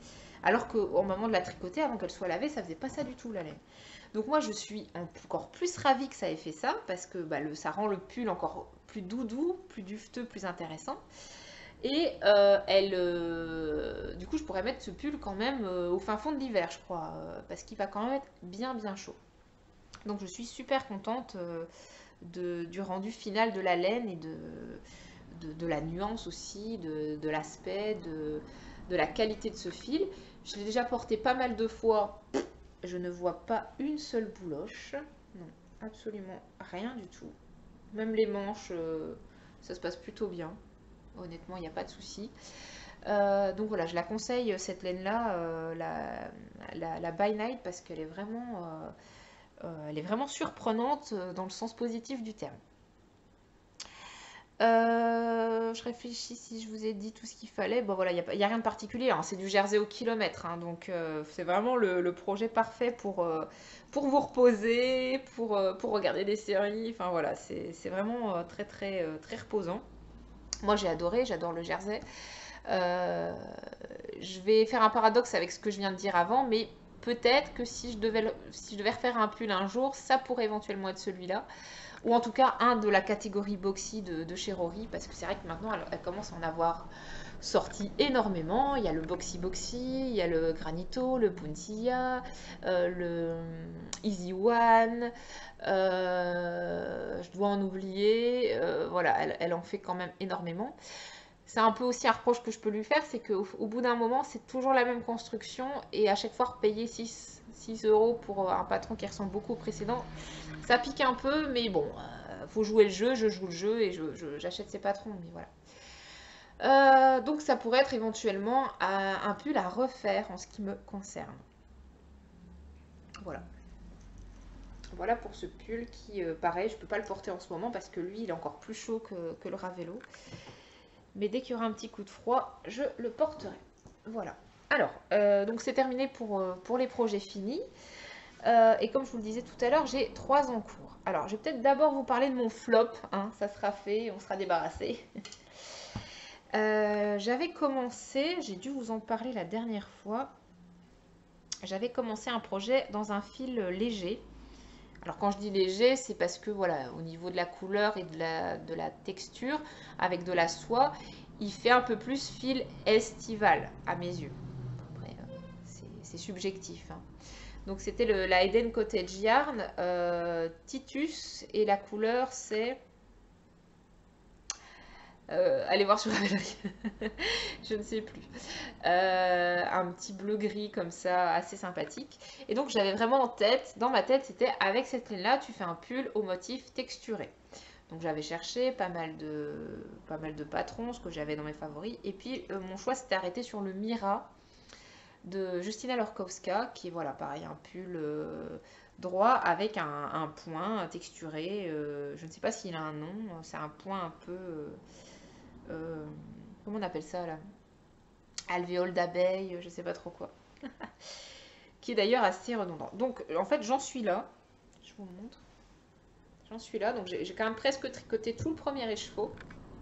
Alors qu'au moment de la tricoter, avant qu'elle soit lavée, ça faisait pas ça du tout la laine. Donc moi je suis encore plus ravie que ça ait fait ça, parce que bah, le, ça rend le pull encore plus doudou, plus dufteux, plus intéressant. Et euh, elle, euh, du coup je pourrais mettre ce pull quand même euh, au fin fond de l'hiver, je crois, euh, parce qu'il va quand même être bien bien chaud. Donc je suis super contente euh, de, du rendu final de la laine et de, de, de la nuance aussi, de, de l'aspect, de, de la qualité de ce fil. Je l'ai déjà porté pas mal de fois, je ne vois pas une seule bouloche, non, absolument rien du tout. Même les manches, euh, ça se passe plutôt bien, honnêtement, il n'y a pas de souci. Euh, donc voilà, je la conseille cette laine-là, euh, la, la, la By Night, parce qu'elle est vraiment... Euh, Euh, elle est vraiment surprenante euh, dans le sens positif du terme. Euh, je réfléchis si je vous ai dit tout ce qu'il fallait. Bon voilà, il n'y a, a, rien de particulier, hein. C'est du jersey au kilomètre, hein. Donc euh, c'est vraiment le, le, projet parfait pour, euh, pour vous reposer, pour, euh, pour regarder des séries. Enfin voilà, c'est vraiment euh, très très euh, très reposant. Moi j'ai adoré, j'adore le jersey. Euh, je vais faire un paradoxe avec ce que je viens de dire avant, mais peut-être que si je, devais, si je devais refaire un pull un jour, ça pourrait éventuellement être celui-là. Ou en tout cas, un de la catégorie boxy de, de chez Rory, parce que c'est vrai que maintenant, elle, elle commence à en avoir sorti énormément. Il y a le boxy boxy, il y a le granito, le puntilla, euh, le easy one. Euh, je dois en oublier. Euh, voilà, elle, elle en fait quand même énormément. C'est un peu aussi un reproche que je peux lui faire, c'est qu'au au bout d'un moment, c'est toujours la même construction et à chaque fois repayer six, six euros pour un patron qui ressemble beaucoup au précédent, ça pique un peu, mais bon, euh, faut jouer le jeu, je joue le jeu et j'achète ces patrons, mais voilà. Euh, donc ça pourrait être éventuellement un pull à refaire en ce qui me concerne. Voilà. Voilà pour ce pull qui, euh, pareil, je ne peux pas le porter en ce moment parce que lui, il est encore plus chaud que, que le Ravello. Mais dès qu'il y aura un petit coup de froid, je le porterai. Voilà. Alors, euh, donc c'est terminé pour, euh, pour les projets finis. Euh, et comme je vous le disais tout à l'heure, j'ai trois en cours. Alors, je vais peut-être d'abord vous parler de mon flop. Hein, ça sera fait, on sera débarrassé. euh, J'avais commencé, j'ai dû vous en parler la dernière fois. J'avais commencé un projet dans un fil léger. Alors quand je dis léger, c'est parce que voilà, au niveau de la couleur et de la, de la texture, avec de la soie, il fait un peu plus fil estival à mes yeux. Après, c'est subjectif. Hein. Donc c'était la Eden Cottage Yarn euh, Titus et la couleur c'est... Euh, allez voir sur Ravelry, je ne sais plus. Euh, un petit bleu gris comme ça, assez sympathique. Et donc j'avais vraiment en tête, dans ma tête, c'était avec cette laine-là, tu fais un pull au motif texturé. Donc j'avais cherché pas mal de, pas mal de patrons, ce que j'avais dans mes favoris. Et puis euh, mon choix s'était arrêté sur le Mira de Justina Lorkowska, qui est voilà, pareil, un pull euh, droit avec un, un point texturé. Euh, je ne sais pas s'il a un nom, c'est un point un peu... Euh, euh, comment on appelle ça là? Alvéole d'abeille, je sais pas trop quoi. Qui est d'ailleurs assez redondant. Donc en fait j'en suis là. Je vous montre. J'en suis là. Donc j'ai quand même presque tricoté tout le premier écheveau.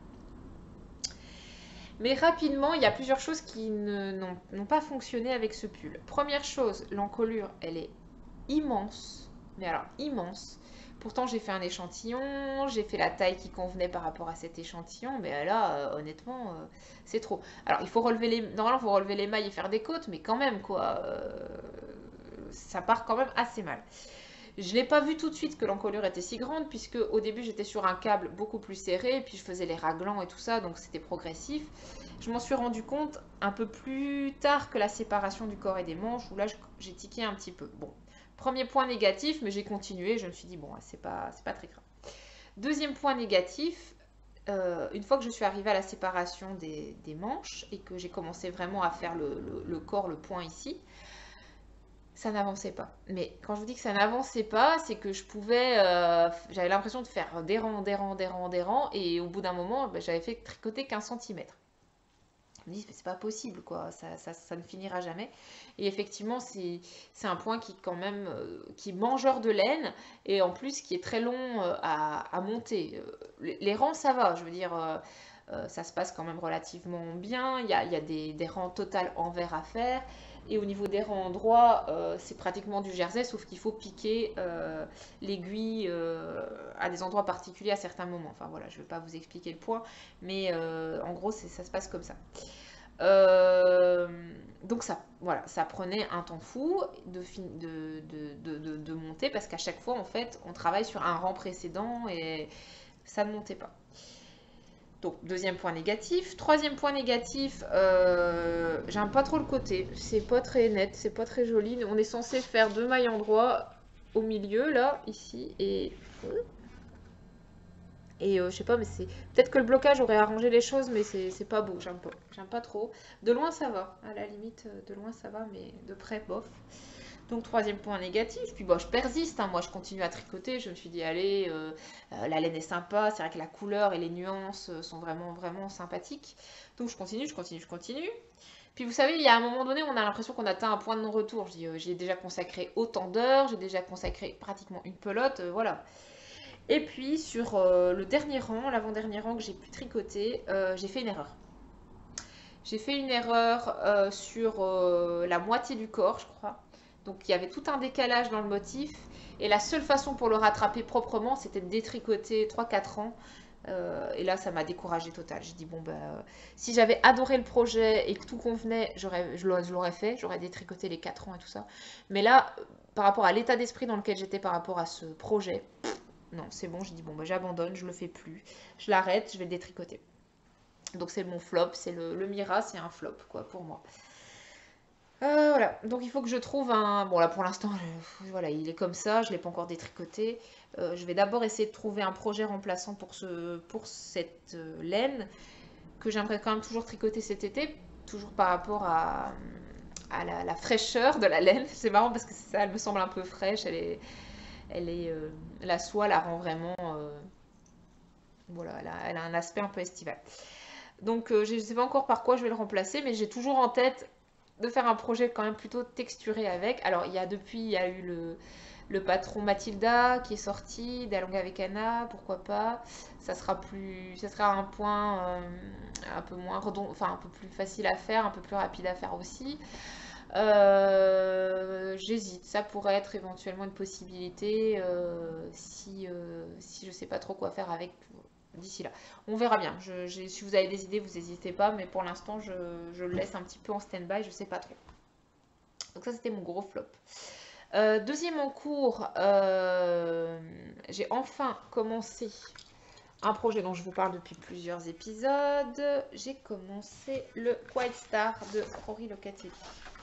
Mais rapidement, il y a plusieurs choses qui n'ont pas fonctionné avec ce pull. Première chose, l'encolure, elle est immense. Mais alors immense. Pourtant, j'ai fait un échantillon, j'ai fait la taille qui convenait par rapport à cet échantillon, mais là, euh, honnêtement, euh, c'est trop. Alors, il faut relever les... Normalement, il faut relever les mailles et faire des côtes, mais quand même, quoi, euh, ça part quand même assez mal. Je n'ai pas vu tout de suite que l'encolure était si grande, puisque au début, j'étais sur un câble beaucoup plus serré, et puis je faisais les raglans et tout ça, donc c'était progressif. Je m'en suis rendu compte un peu plus tard que la séparation du corps et des manches, où là, j'ai tiqué un petit peu. Bon. Premier point négatif, mais j'ai continué, je me suis dit, bon, c'est pas, c'est pas très grave. Deuxième point négatif, euh, une fois que je suis arrivée à la séparation des, des manches et que j'ai commencé vraiment à faire le, le, le corps, le point ici, ça n'avançait pas. Mais quand je vous dis que ça n'avançait pas, c'est que je pouvais, euh, j'avais l'impression de faire des rangs, des rangs, des rangs, des rangs, et au bout d'un moment, ben, j'avais fait tricoter quinze centimètres. Je me dis, c'est pas possible, quoi, ça, ça, ça ne finira jamais. Et effectivement, c'est un point qui, quand même, euh, qui est mangeur de laine, et en plus, qui est très long euh, à, à monter. Les, les rangs, ça va, je veux dire, euh, euh, ça se passe quand même relativement bien. Il y a, il y a des, des rangs total envers à faire. Et au niveau des rangs endroits, euh, c'est pratiquement du jersey, sauf qu'il faut piquer euh, l'aiguille euh, à des endroits particuliers à certains moments. Enfin voilà, je ne vais pas vous expliquer le point, mais euh, en gros, ça se passe comme ça. Euh, donc ça, voilà, ça prenait un temps fou de, de, de, de, de monter, parce qu'à chaque fois, en fait, on travaille sur un rang précédent et ça ne montait pas. Donc, deuxième point négatif. Troisième point négatif, euh, j'aime pas trop le côté. C'est pas très net, c'est pas très joli. On est censé faire deux mailles endroit au milieu, là, ici, et... Et euh, je sais pas, mais c'est... Peut-être que le blocage aurait arrangé les choses, mais c'est pas beau, j'aime pas. J'aime pas trop. De loin, ça va. À la limite, de loin, ça va, mais de près, bof. Donc troisième point négatif, puis bon, je persiste, hein. Moi je continue à tricoter, je me suis dit allez, euh, euh, la laine est sympa, c'est vrai que la couleur et les nuances sont vraiment vraiment sympathiques. Donc je continue, je continue, je continue. Puis vous savez, il y a un moment donné, on a l'impression qu'on atteint un point de non-retour. Je dis, euh, j'ai déjà consacré autant d'heures, j'ai déjà consacré pratiquement une pelote, euh, voilà. Et puis sur euh, le dernier rang, l'avant-dernier rang que j'ai pu tricoter, euh, j'ai fait une erreur. J'ai fait une erreur euh, sur euh, la moitié du corps, je crois. Donc il y avait tout un décalage dans le motif. Et la seule façon pour le rattraper proprement, c'était de détricoter trois quatre rangs. Euh, et là, ça m'a découragée total. J'ai dit, bon, bah, euh, si j'avais adoré le projet et que tout convenait, je l'aurais fait. J'aurais détricoté les quatre rangs et tout ça. Mais là, par rapport à l'état d'esprit dans lequel j'étais par rapport à ce projet, pff, non, c'est bon. J'ai dit, bon, bah, j'abandonne, je le fais plus. Je l'arrête, je vais le détricoter. Donc c'est mon flop, c'est le, le Mira, c'est un flop, quoi, pour moi. Euh, voilà, donc il faut que je trouve un... Bon là pour l'instant, je... voilà, il est comme ça, je ne l'ai pas encore détricoté. Euh, je vais d'abord essayer de trouver un projet remplaçant pour, ce... pour cette euh, laine, que j'aimerais quand même toujours tricoter cet été, toujours par rapport à, à la, la fraîcheur de la laine. C'est marrant parce que ça, elle me semble un peu fraîche, elle est... Elle est euh... la soie la rend vraiment... Euh... Voilà, elle a... elle a un aspect un peu estival. Donc euh, je ne sais pas encore par quoi je vais le remplacer, mais j'ai toujours en tête de faire un projet quand même plutôt texturé avec. Alors il y a depuis, il y a eu le, le patron Mathilda qui est sorti, d'Along avec Anna, pourquoi pas. Ça sera plus, ça sera un point euh, un peu moins redond, enfin un peu plus facile à faire, un peu plus rapide à faire aussi. Euh, J'hésite, ça pourrait être éventuellement une possibilité euh, si, euh, si je sais pas trop quoi faire avec d'ici là. On verra bien. Je, si vous avez des idées, vous n'hésitez pas, mais pour l'instant, je, je le laisse un petit peu en stand-by, je sais pas trop. Donc ça, c'était mon gros flop. Euh, deuxième en cours, euh, j'ai enfin commencé un projet dont je vous parle depuis plusieurs épisodes. J'ai commencé le Quiet Star de Rory Locatelli.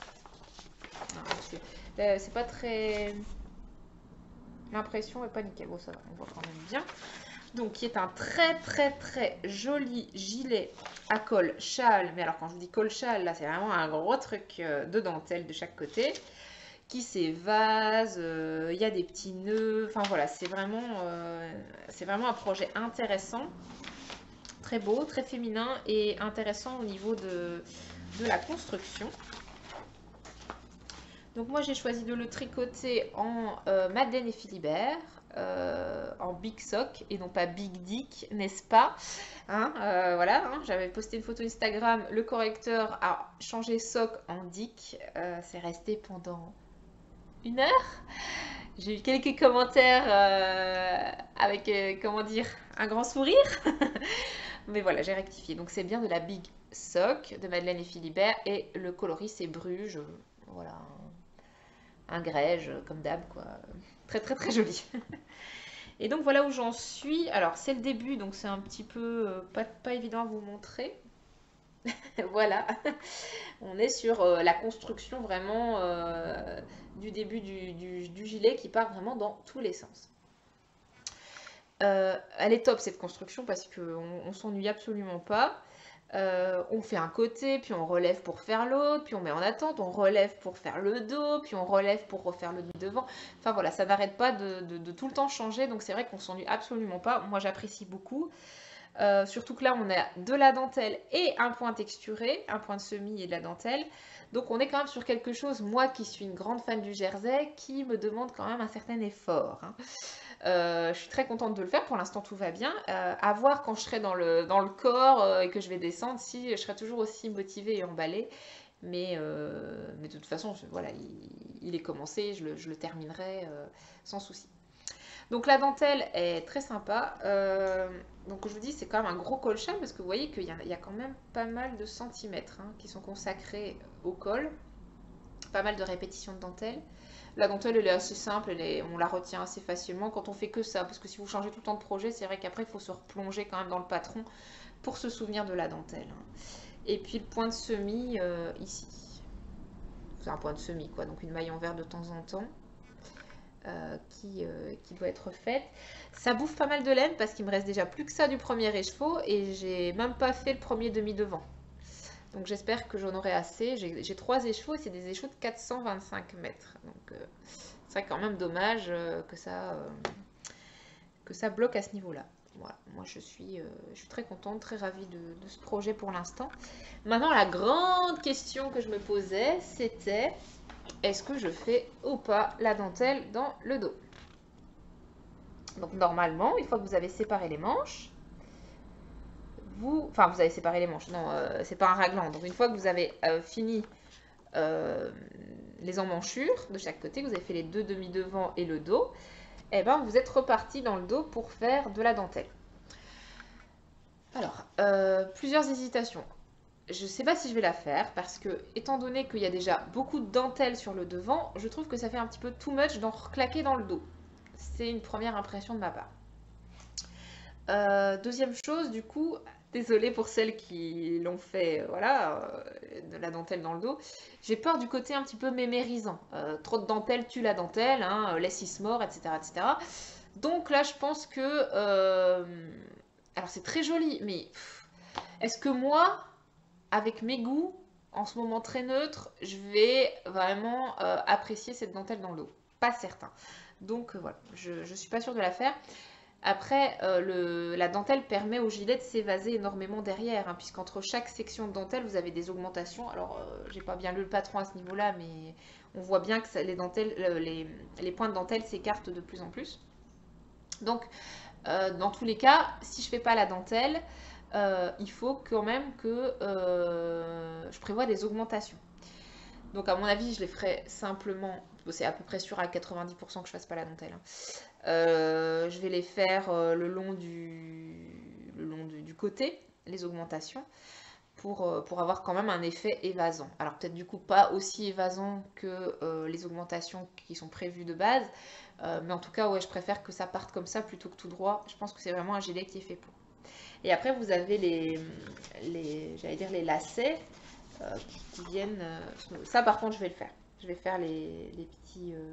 C'est pas très... L'impression est pas nickel. Bon, ça va, on voit quand même bien. Donc, qui est un très très très joli gilet à col châle. Mais alors, quand je vous dis col châle, là, c'est vraiment un gros truc de dentelle de chaque côté. Qui s'évase, il euh, y a des petits nœuds. Enfin, voilà, c'est vraiment, euh, c'est vraiment un projet intéressant. Très beau, très féminin et intéressant au niveau de, de la construction. Donc, moi, j'ai choisi de le tricoter en euh, Madeleine et Philibert. Euh, en Big Sock et non pas Big Dick, n'est-ce pas, hein, euh, voilà, hein, j'avais posté une photo Instagram, le correcteur a changé Sock en Dick, euh, c'est resté pendant une heure. J'ai eu quelques commentaires euh, avec, euh, comment dire, un grand sourire. Mais voilà, j'ai rectifié. Donc c'est bien de la Big Sock de Madeleine et Philibert et le coloris c'est Bruges, voilà, un grège comme d'hab quoi. Très très très joli. Et donc voilà où j'en suis. Alors c'est le début, donc c'est un petit peu euh, pas, pas évident à vous montrer. Voilà. On est sur euh, la construction vraiment euh, du début du, du, du gilet qui part vraiment dans tous les sens. Euh, elle est top cette construction parce qu'on on, s'ennuie absolument pas. Euh, on fait un côté, puis on relève pour faire l'autre, puis on met en attente, on relève pour faire le dos, puis on relève pour refaire le devant. Enfin voilà, ça n'arrête pas de, de, de tout le temps changer, donc c'est vrai qu'on s'ennuie absolument pas. Moi j'apprécie beaucoup. Euh, surtout que là on a de la dentelle et un point texturé, un point de semis et de la dentelle. Donc on est quand même sur quelque chose, moi qui suis une grande fan du jersey, qui me demande quand même un certain effort. Hein. Euh, je suis très contente de le faire. Pour l'instant, tout va bien. Euh, à voir quand je serai dans le, dans le corps euh, et que je vais descendre, si je serai toujours aussi motivée et emballée. Mais, euh, mais de toute façon, je- voilà, il, il est commencé, je le, je le terminerai euh, sans souci. Donc la dentelle est très sympa. Euh, donc je vous dis, c'est quand même un gros col châle parce que vous voyez qu'il y, a- il y a quand même pas mal de centimètres hein, qui sont consacrés au col. Pas mal de répétitions de dentelle. La dentelle, elle est assez simple, elle est- on la retient assez facilement quand on fait que ça. Parce que si vous changez tout le temps de projet, c'est vrai qu'après, il faut se replonger quand même dans le patron pour se souvenir de la dentelle. hein. Et puis le point de semis euh, ici. C'est un point de semis, quoi. Donc une maille en verre de temps en temps. euh, qui, euh, qui doit être faite. Ça bouffe pas mal de laine parce qu'il me reste déjà plus que ça du premier écheveau et j'ai même pas fait le premier demi-devant. Donc j'espère que j'en aurai assez. J'ai j'ai trois écheveaux et c'est des écheveaux de quatre cent vingt-cinq mètres. Donc euh, c'est quand même dommage euh, que, ça, euh, que ça bloque à ce niveau-là. Voilà, moi je suis, euh, je suis très contente, très ravie de, de ce projet pour l'instant. Maintenant, la grande question que je me posais, c'était est-ce que je fais ou pas la dentelle dans le dos? Donc normalement, une fois que vous avez séparé les manches, vous, enfin vous avez séparé les manches, non, euh, c'est pas un raglan. Donc une fois que vous avez euh, fini euh, les emmanchures de chaque côté, que vous avez fait les deux demi-devants et le dos, et eh ben vous êtes reparti dans le dos pour faire de la dentelle. Alors, euh, plusieurs hésitations. Je ne sais pas si je vais la faire parce que, étant donné qu'il y a déjà beaucoup de dentelle sur le devant, je trouve que ça fait un petit peu too much d'en reclaquer dans le dos. C'est une première impression de ma part. Euh, deuxième chose, du coup, désolée pour celles qui l'ont fait, euh, voilà, euh, de la dentelle dans le dos, j'ai peur du côté un petit peu mémérisant. Euh, trop de dentelle tue la dentelle, hein, euh, less is more, et cetera, et cetera. Donc là, je pense que... euh, alors c'est très joli, mais est-ce que moi, avec mes goûts, en ce moment très neutre, je vais vraiment euh, apprécier cette dentelle dans le dos? Pas certain. Donc euh, voilà, je ne suis pas sûre de la faire. Après, euh, le, la dentelle permet au gilet de s'évaser énormément derrière, hein, puisqu'entre chaque section de dentelle, vous avez des augmentations. Alors, euh, j'ai pas bien lu le patron à ce niveau-là, mais on voit bien que ça, les, dentelles, euh, les, les points de dentelle s'écartent de plus en plus. Donc, euh, dans tous les cas, si je fais pas la dentelle, euh, il faut quand même que euh, je prévoie des augmentations. Donc, à mon avis, je les ferai simplement. C'est à peu près sûr à quatre-vingt-dix pour cent que je fasse pas la dentelle. hein. Euh, je vais les faire euh, le long, du, le long du, du côté, les augmentations, pour, euh, pour avoir quand même un effet évasant. Alors peut-être du coup pas aussi évasant que euh, les augmentations qui sont prévues de base, euh, mais en tout cas ouais, je préfère que ça parte comme ça plutôt que tout droit. Je pense que c'est vraiment un gilet qui est fait pour. Et après vous avez les, les j'allais dire les lacets euh, qui, qui viennent. euh, ça par contre je vais le faire. Je vais faire les, les petits. euh,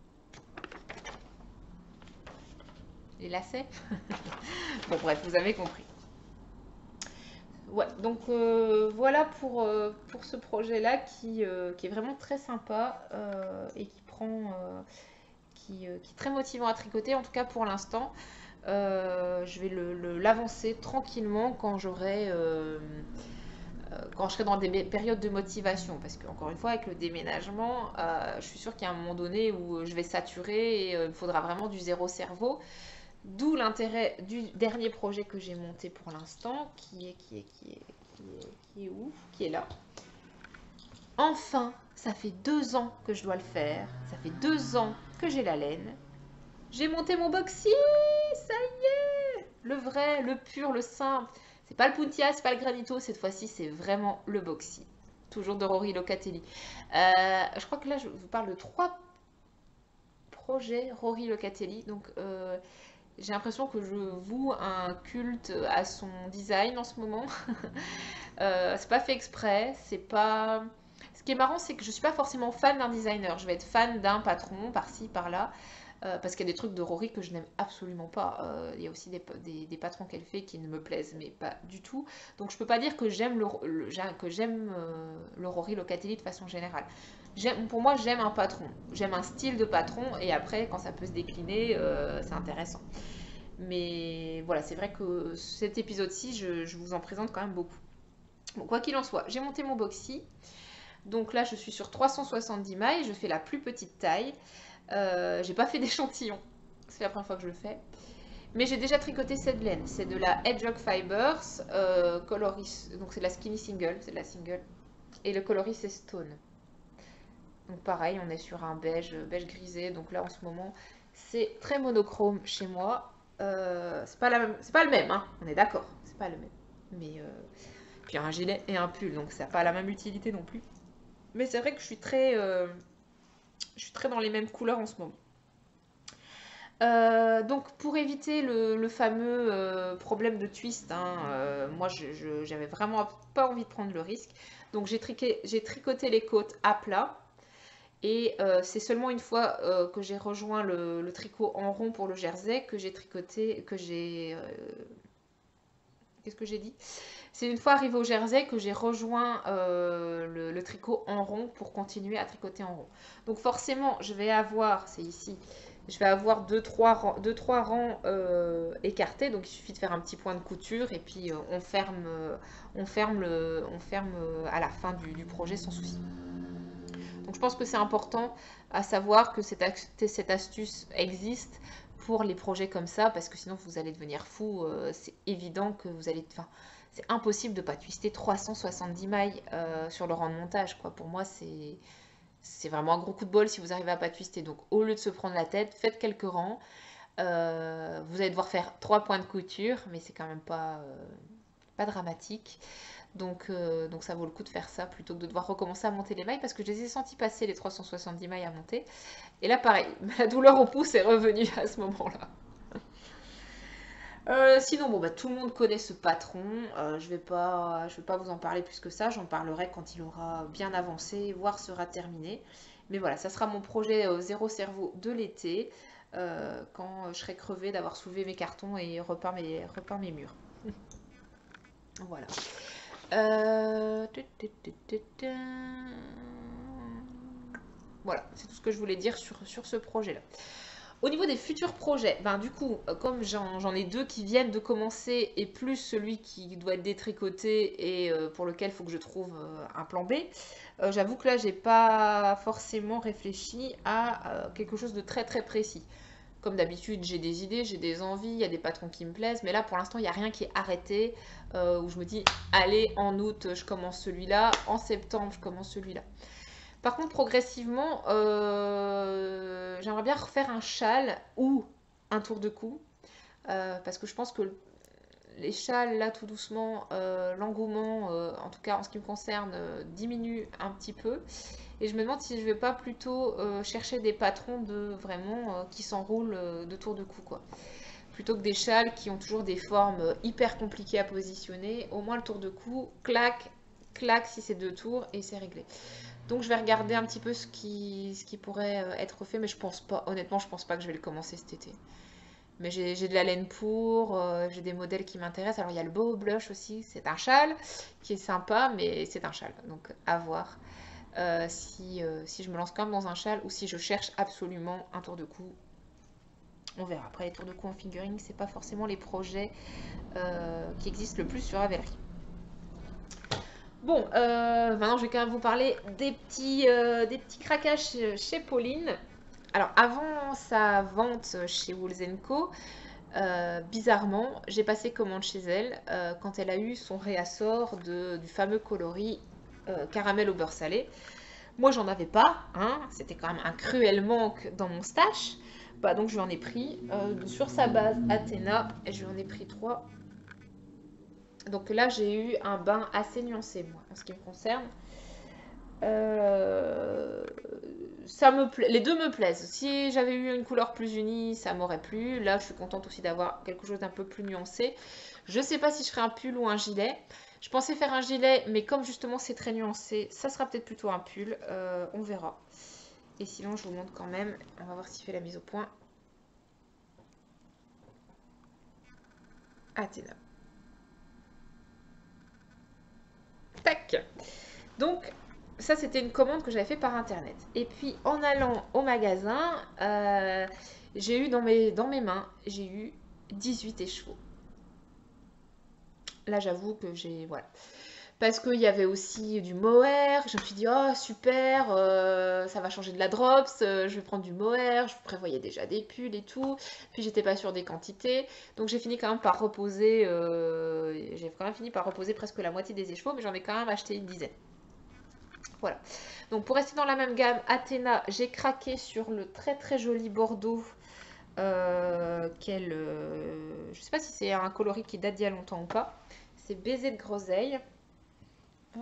les lacets. Bon, bref, vous avez compris. Ouais, donc euh, voilà pour, euh, pour ce projet-là qui, euh, qui est vraiment très sympa euh, et qui prend. euh, qui, euh, qui est très motivant à tricoter, en tout cas pour l'instant. Euh, je vais le- le- l'avancer tranquillement quand j'aurai. euh, euh, quand je serai dans des périodes de motivation, parce qu'encore une fois, avec le déménagement, euh, je suis sûre qu'il y a un moment donné où je vais saturer et euh, il me faudra vraiment du zéro cerveau. D'où l'intérêt du dernier projet que j'ai monté pour l'instant, qui est, qui est, qui est, qui est, qui est où? Qui est là. Enfin, ça fait deux ans que je dois le faire. Ça fait deux ans que j'ai la laine. J'ai monté mon boxy, ça y est. Le vrai, le pur, le simple. C'est pas le Puntia, c'est pas le Granito. Cette fois-ci, c'est vraiment le boxy. Toujours de Rory Locatelli. Euh, je crois que là, je vous parle de trois projets Rory Locatelli. Donc, euh, j'ai l'impression que je voue un culte à son design en ce moment. euh, c'est pas fait exprès, c'est pas. Ce qui est marrant, c'est que je suis pas forcément fan d'un designer. Je vais être fan d'un patron par-ci, par-là. euh, parce qu'il y a des trucs de Rory que je n'aime absolument pas. Euh, il y a aussi des, des- des patrons qu'elle fait qui ne me plaisent, mais pas du tout. Donc je peux pas dire que j'aime le, le- j'ai- que j'aime euh, le Rory Locatelli de façon générale. J'aime- Pour moi, j'aime un patron. J'aime un style de patron. Et après, quand ça peut se décliner, euh, c'est intéressant. Mais voilà, c'est vrai que cet épisode-ci, je, je vous en présente quand même beaucoup. Bon, quoi qu'il en soit, j'ai monté mon boxy. Donc là, je suis sur trois cent soixante-dix mailles. Je fais la plus petite taille. Euh, j'ai pas fait d'échantillon. C'est la première fois que je le fais. Mais j'ai déjà tricoté cette laine. C'est de la Hedgehog Fibers euh, coloris. Donc c'est de la Skinny Single. C'est de la single. Et le coloris c'est Stone. Donc pareil, on est sur un beige, beige grisé. Donc là en ce moment, c'est très monochrome chez moi. Euh, c'est pas, la même, c'est pas le même, hein, on est d'accord. C'est pas le même. Mais euh, puis un gilet et un pull. Donc ça n'a pas la même utilité non plus. Mais c'est vrai que je suis très... Euh, je suis très dans les mêmes couleurs en ce moment. Euh, donc pour éviter le, le fameux euh, problème de twist, hein, euh, moi je, je, j'avais vraiment pas envie de prendre le risque. Donc j'ai tricoté les côtes à plat. Et euh, c'est seulement une fois euh, que j'ai rejoint le, le tricot en rond pour le jersey que j'ai tricoté, que j'ai... Euh, Qu'est-ce que j'ai dit? C'est une fois arrivé au jersey que j'ai rejoint euh, le, le tricot en rond pour continuer à tricoter en rond. Donc forcément, je vais avoir, c'est ici, je vais avoir deux trois rangs, deux, trois rangs euh, écartés. Donc il suffit de faire un petit point de couture et puis euh, on ferme, euh, on ferme, le, on ferme euh, à la fin du, du projet sans souci. Donc je pense que c'est important à savoir que cette, cette astuce existe pour les projets comme ça, parce que sinon vous allez devenir fou. Euh, c'est évident que vous allez... Enfin, c'est impossible de ne pas twister trois cent soixante-dix mailles euh, sur le rang de montage, quoi. Pour moi, c'est... C'est vraiment un gros coup de bol si vous arrivez à pas twister. Donc au lieu de se prendre la tête, faites quelques rangs. Euh, vous allez devoir faire trois points de couture, mais c'est quand même pas, euh, pas dramatique. Donc, euh, donc ça vaut le coup de faire ça plutôt que de devoir recommencer à monter les mailles, parce que je les ai sentis passer les trois cent soixante-dix mailles à monter. Et là pareil, la douleur au pouce est revenue à ce moment-là. Euh, sinon, bon, bah, tout le monde connaît ce patron. Euh, je vais pas, je vais pas vous en parler plus que ça. J'en parlerai quand il aura bien avancé, voire sera terminé. Mais voilà, ça sera mon projet euh, zéro cerveau de l'été, euh, quand je serai crevée d'avoir soulevé mes cartons et repeint mes, repeint mes murs. Voilà. Euh... Voilà, c'est tout ce que je voulais dire sur, sur ce projet-là. Au niveau des futurs projets, ben du coup, comme j'en ai deux qui viennent de commencer et plus celui qui doit être détricoté et euh, pour lequel il faut que je trouve euh, un plan B, euh, j'avoue que là, j'ai pas forcément réfléchi à euh, quelque chose de très très précis. Comme d'habitude, j'ai des idées, j'ai des envies, il y a des patrons qui me plaisent, mais là, pour l'instant, il n'y a rien qui est arrêté, euh, où je me dis, allez, en août, je commence celui-là, en septembre, je commence celui-là. Par contre, progressivement, euh, j'aimerais bien refaire un châle ou un tour de cou, euh, parce que je pense que les châles, là, tout doucement, euh, l'engouement, euh, en tout cas en ce qui me concerne, euh, diminue un petit peu. Et je me demande si je vais pas plutôt euh, chercher des patrons de vraiment euh, qui s'enroulent euh, de tour de cou, quoi. Plutôt que des châles qui ont toujours des formes euh, hyper compliquées à positionner. Au moins le tour de cou, clac, clac si c'est deux tours et c'est réglé. Donc je vais regarder un petit peu ce qui, ce qui pourrait euh, être fait, mais je pense pas, honnêtement, je pense pas que je vais le commencer cet été. Mais j'ai de la laine pour, euh, j'ai des modèles qui m'intéressent. Alors il y a le boho blush aussi, c'est un châle qui est sympa, mais c'est un châle, donc à voir. Euh, si, euh, si je me lance quand même dans un châle ou si je cherche absolument un tour de cou. On verra. Après, les tours de cou en fingering, c'est pas forcément les projets euh, qui existent le plus sur Ravelry. Bon, euh, maintenant je vais quand même vous parler des petits, euh, des petits craquages chez Pauline. Alors, avant sa vente chez Woolz and Co, euh, bizarrement, j'ai passé commande chez elle euh, quand elle a eu son réassort de, du fameux coloris euh, caramel au beurre salé. Moi, j'en avais pas, hein, c'était quand même un cruel manque dans mon stash. Bah, donc, je lui en ai pris euh, sur sa base Athéna et je lui en ai pris trois. Donc là, j'ai eu un bain assez nuancé, moi, en ce qui me concerne. Euh, ça me pla... Les deux me plaisent. Si j'avais eu une couleur plus unie, ça m'aurait plu. Là, je suis contente aussi d'avoir quelque chose d'un peu plus nuancé. Je sais pas si je ferai un pull ou un gilet. Je pensais faire un gilet, mais comme justement c'est très nuancé, ça sera peut-être plutôt un pull. Euh, on verra. Et sinon, je vous montre quand même. On va voir s'il fait la mise au point. Athéna. Tac. Donc, ça, c'était une commande que j'avais fait par internet. Et puis, en allant au magasin, euh, j'ai eu dans mes, dans mes mains, j'ai eu dix-huit écheveaux. Là, j'avoue que j'ai... Voilà. Parce qu'il y avait aussi du mohair. Je me suis dit, oh super, euh, ça va changer de la drops, euh, je vais prendre du mohair. Je prévoyais déjà des pulls et tout. Puis j'étais pas sûre des quantités. Donc j'ai fini quand même par reposer, euh, j'ai quand même fini par reposer presque la moitié des écheveaux, mais j'en ai quand même acheté une dizaine. Voilà. Donc pour rester dans la même gamme, Athéna, j'ai craqué sur le très très joli bordeaux. Euh, quel, euh, je sais pas si c'est un coloris qui date d'il y a longtemps ou pas. C'est Baiser de groseille. Hop.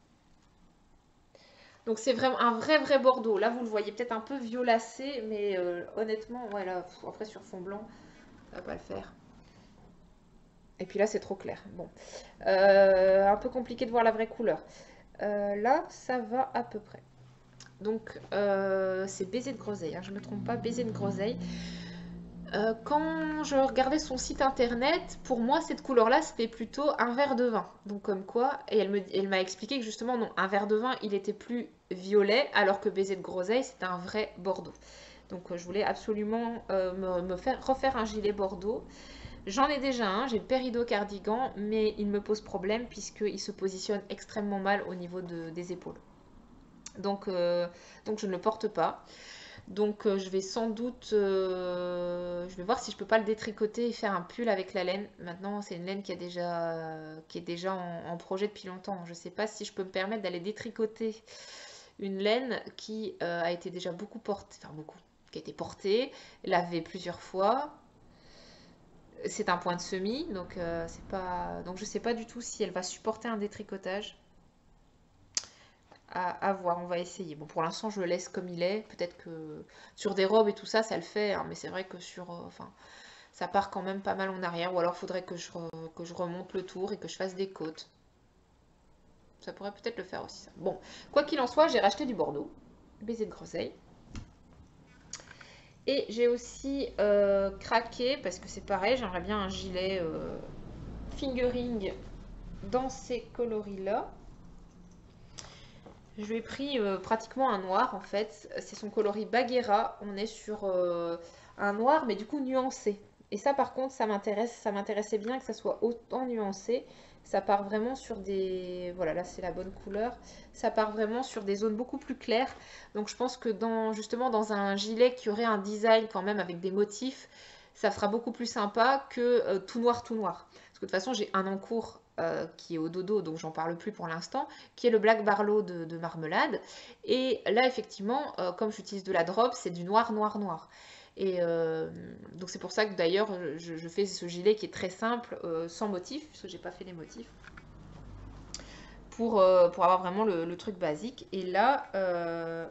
Donc c'est vraiment un vrai vrai bordeaux. Là vous le voyez peut-être un peu violacé, mais euh, honnêtement, ouais, là, pff, après sur fond blanc, ça va pas le faire. Et puis là c'est trop clair. Bon, Euh, un peu compliqué de voir la vraie couleur. Euh, là ça va à peu près. Donc euh, c'est Baiser de groseille, hein, je me trompe pas, Baiser de groseille. Euh, quand je regardais son site internet, pour moi, cette couleur-là, c'était plutôt un verre de vin. Donc, comme quoi, et elle me, elle m'a expliqué que justement, non, un verre de vin, il était plus violet, alors que Baiser de groseille, c'était un vrai bordeaux. Donc, euh, je voulais absolument euh, me, me faire refaire un gilet bordeaux. J'en ai déjà un, j'ai le Peridot cardigan, mais il me pose problème puisqu'il se positionne extrêmement mal au niveau de, des épaules. Donc, euh, donc, je ne le porte pas. Donc euh, je vais sans doute, euh, je vais voir si je peux pas le détricoter et faire un pull avec la laine. Maintenant c'est une laine qui, a déjà, qui est déjà en, en projet depuis longtemps. Je sais pas si je peux me permettre d'aller détricoter une laine qui euh, a été déjà beaucoup portée, enfin beaucoup, qui a été portée, lavée plusieurs fois. C'est un point de semis, donc euh, c'est pas, donc je sais pas du tout si elle va supporter un détricotage. À, à voir, on va essayer. Bon, pour l'instant, je le laisse comme il est. Peut-être que sur des robes et tout ça, ça le fait. Hein, mais c'est vrai que sur... euh, enfin, ça part quand même pas mal en arrière. Ou alors, il faudrait que je, re- que je remonte le tour et que je fasse des côtes. Ça pourrait peut-être le faire aussi, ça. Bon, quoi qu'il en soit, j'ai racheté du Bordeaux. Baiser de groseille. Et j'ai aussi euh, craqué, parce que c'est pareil, j'aimerais bien un gilet euh, fingering dans ces coloris-là. Je lui ai pris euh, pratiquement un noir en fait. C'est son coloris Bagheera. On est sur euh, un noir mais du coup nuancé. Et ça par contre ça m'intéresse, ça m'intéressait bien que ça soit autant nuancé. Ça part vraiment sur des... Voilà, là c'est la bonne couleur. Ça part vraiment sur des zones beaucoup plus claires. Donc je pense que dans justement dans un gilet qui aurait un design quand même avec des motifs, ça fera beaucoup plus sympa que euh, tout noir tout noir. Parce que de toute façon j'ai un en cours euh, qui est au dodo, donc j'en parle plus pour l'instant, qui est le Black Barlow de, de Marmelade. Et là, effectivement, euh, comme j'utilise de la drop, c'est du noir, noir, noir. Et euh, donc c'est pour ça que d'ailleurs, je, je, fais ce gilet qui est très simple, euh, sans motif, parce que j'ai pas fait les motifs, pour, euh, pour avoir vraiment le, le truc basique. Et là... Euh...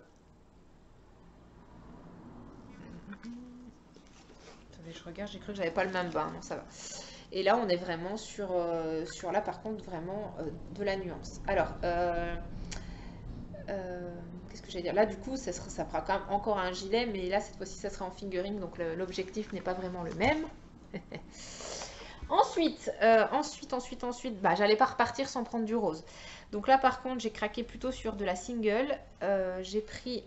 Attendez, je regarde, j'ai cru que j'avais pas le même bas, non, ça va. Et là, on est vraiment sur, euh, sur là, par contre, vraiment euh, de la nuance. Alors, euh, euh, qu'est-ce que j'allais dire? Là, du coup, ça, sera, ça fera quand même encore un gilet, mais là, cette fois-ci, ça sera en fingering, donc l'objectif n'est pas vraiment le même. Ensuite, euh, ensuite, ensuite, ensuite, bah, j'allais pas repartir sans prendre du rose. Donc là, par contre, j'ai craqué plutôt sur de la single. Euh, j'ai pris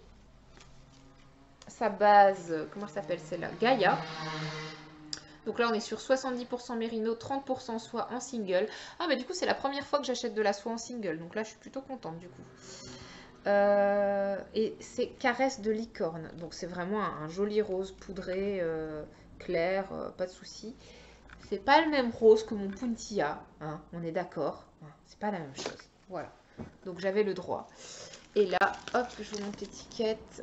sa base, comment ça s'appelle celle-là? Gaïa. Donc là, on est sur soixante-dix pour cent mérino, trente pour cent soie en single. Ah, bah du coup, c'est la première fois que j'achète de la soie en single. Donc là, je suis plutôt contente du coup. Euh, et c'est Caresse de licorne. Donc c'est vraiment un, un joli rose poudré, euh, clair, euh, pas de souci. C'est pas le même rose que mon Puntia, hein, on est d'accord. Hein, c'est pas la même chose. Voilà. Donc j'avais le droit. Et là, hop, je vous montre l'étiquette.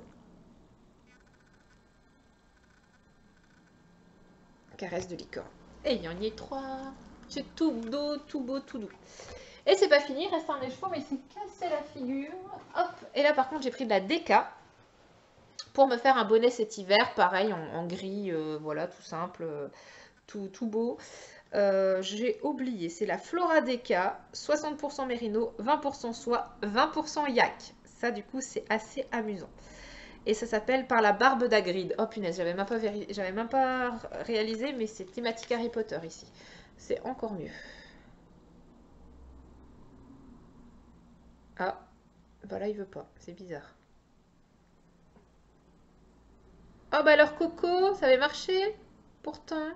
Caresse de licorne. Et il y en a trois. C'est tout beau, tout beau, tout doux. Et c'est pas fini, il reste un écheveau, mais il s'est cassé la figure. Hop. Et là, par contre, j'ai pris de la déca pour me faire un bonnet cet hiver. Pareil, en, en gris, euh, voilà, tout simple, euh, tout, tout beau. Euh, j'ai oublié, c'est la Flora Deca, soixante pour cent mérino, vingt pour cent soie, vingt pour cent yak. Ça, du coup, c'est assez amusant. Et ça s'appelle Par la barbe d'Hagrid. Oh punaise, j'avais même, pas j'avais même pas réalisé, mais c'est thématique Harry Potter ici. C'est encore mieux. Ah, bah là il veut pas, c'est bizarre. Oh bah alors Coco, ça avait marché pourtant.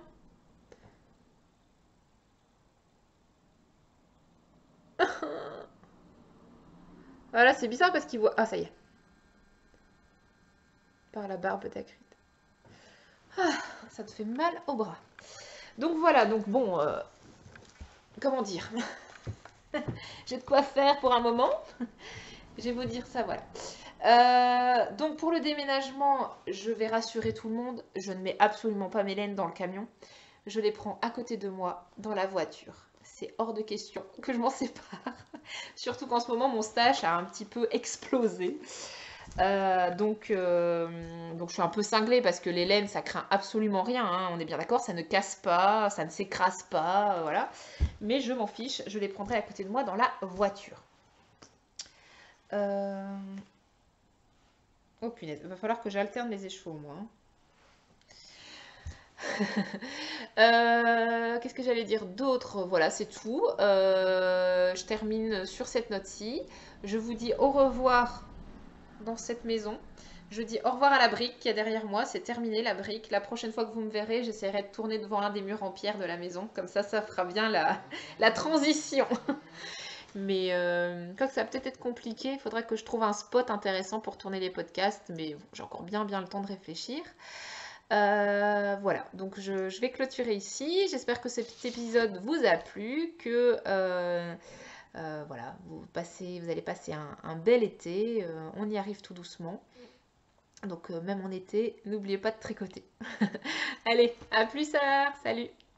Voilà, c'est bizarre parce qu'il voit... Ah, ça y est. Par la barbe d'Hagrid. Ah, ça te fait mal au bras. Donc voilà, donc bon... euh, comment dire? J'ai de quoi faire pour un moment. Je vais vous dire ça, voilà. Euh, donc pour le déménagement, je vais rassurer tout le monde. Je ne mets absolument pas mes laines dans le camion. Je les prends à côté de moi dans la voiture. C'est hors de question que je m'en sépare. Surtout qu'en ce moment, mon stash a un petit peu explosé. Euh, donc, euh, donc je suis un peu cinglée parce que les laines, ça craint absolument rien. Hein, on est bien d'accord, ça ne casse pas, ça ne s'écrase pas, euh, voilà. Mais je m'en fiche, je les prendrai à côté de moi dans la voiture. Euh... Oh punaise, il va falloir que j'alterne les échevaux, moi. Hein. Euh, Qu'est-ce que j'allais dire d'autre? Voilà, c'est tout. Euh, je termine sur cette note-ci. Je vous dis au revoir dans cette maison. Je dis au revoir à la brique qui est derrière moi. C'est terminé la brique. La prochaine fois que vous me verrez, j'essaierai de tourner devant un des murs en pierre de la maison. Comme ça, ça fera bien la, la transition. Mais euh, quoi que ça va peut-être être compliqué. Il faudrait que je trouve un spot intéressant pour tourner les podcasts. Mais bon, j'ai encore bien bien le temps de réfléchir. Euh, voilà, donc je, je vais clôturer ici. J'espère que cet épisode vous a plu, que euh, euh, voilà, vous, passez, vous allez passer un, un bel été. Euh, on y arrive tout doucement. Donc euh, même en été, n'oubliez pas de tricoter. Allez, à plus tard, salut!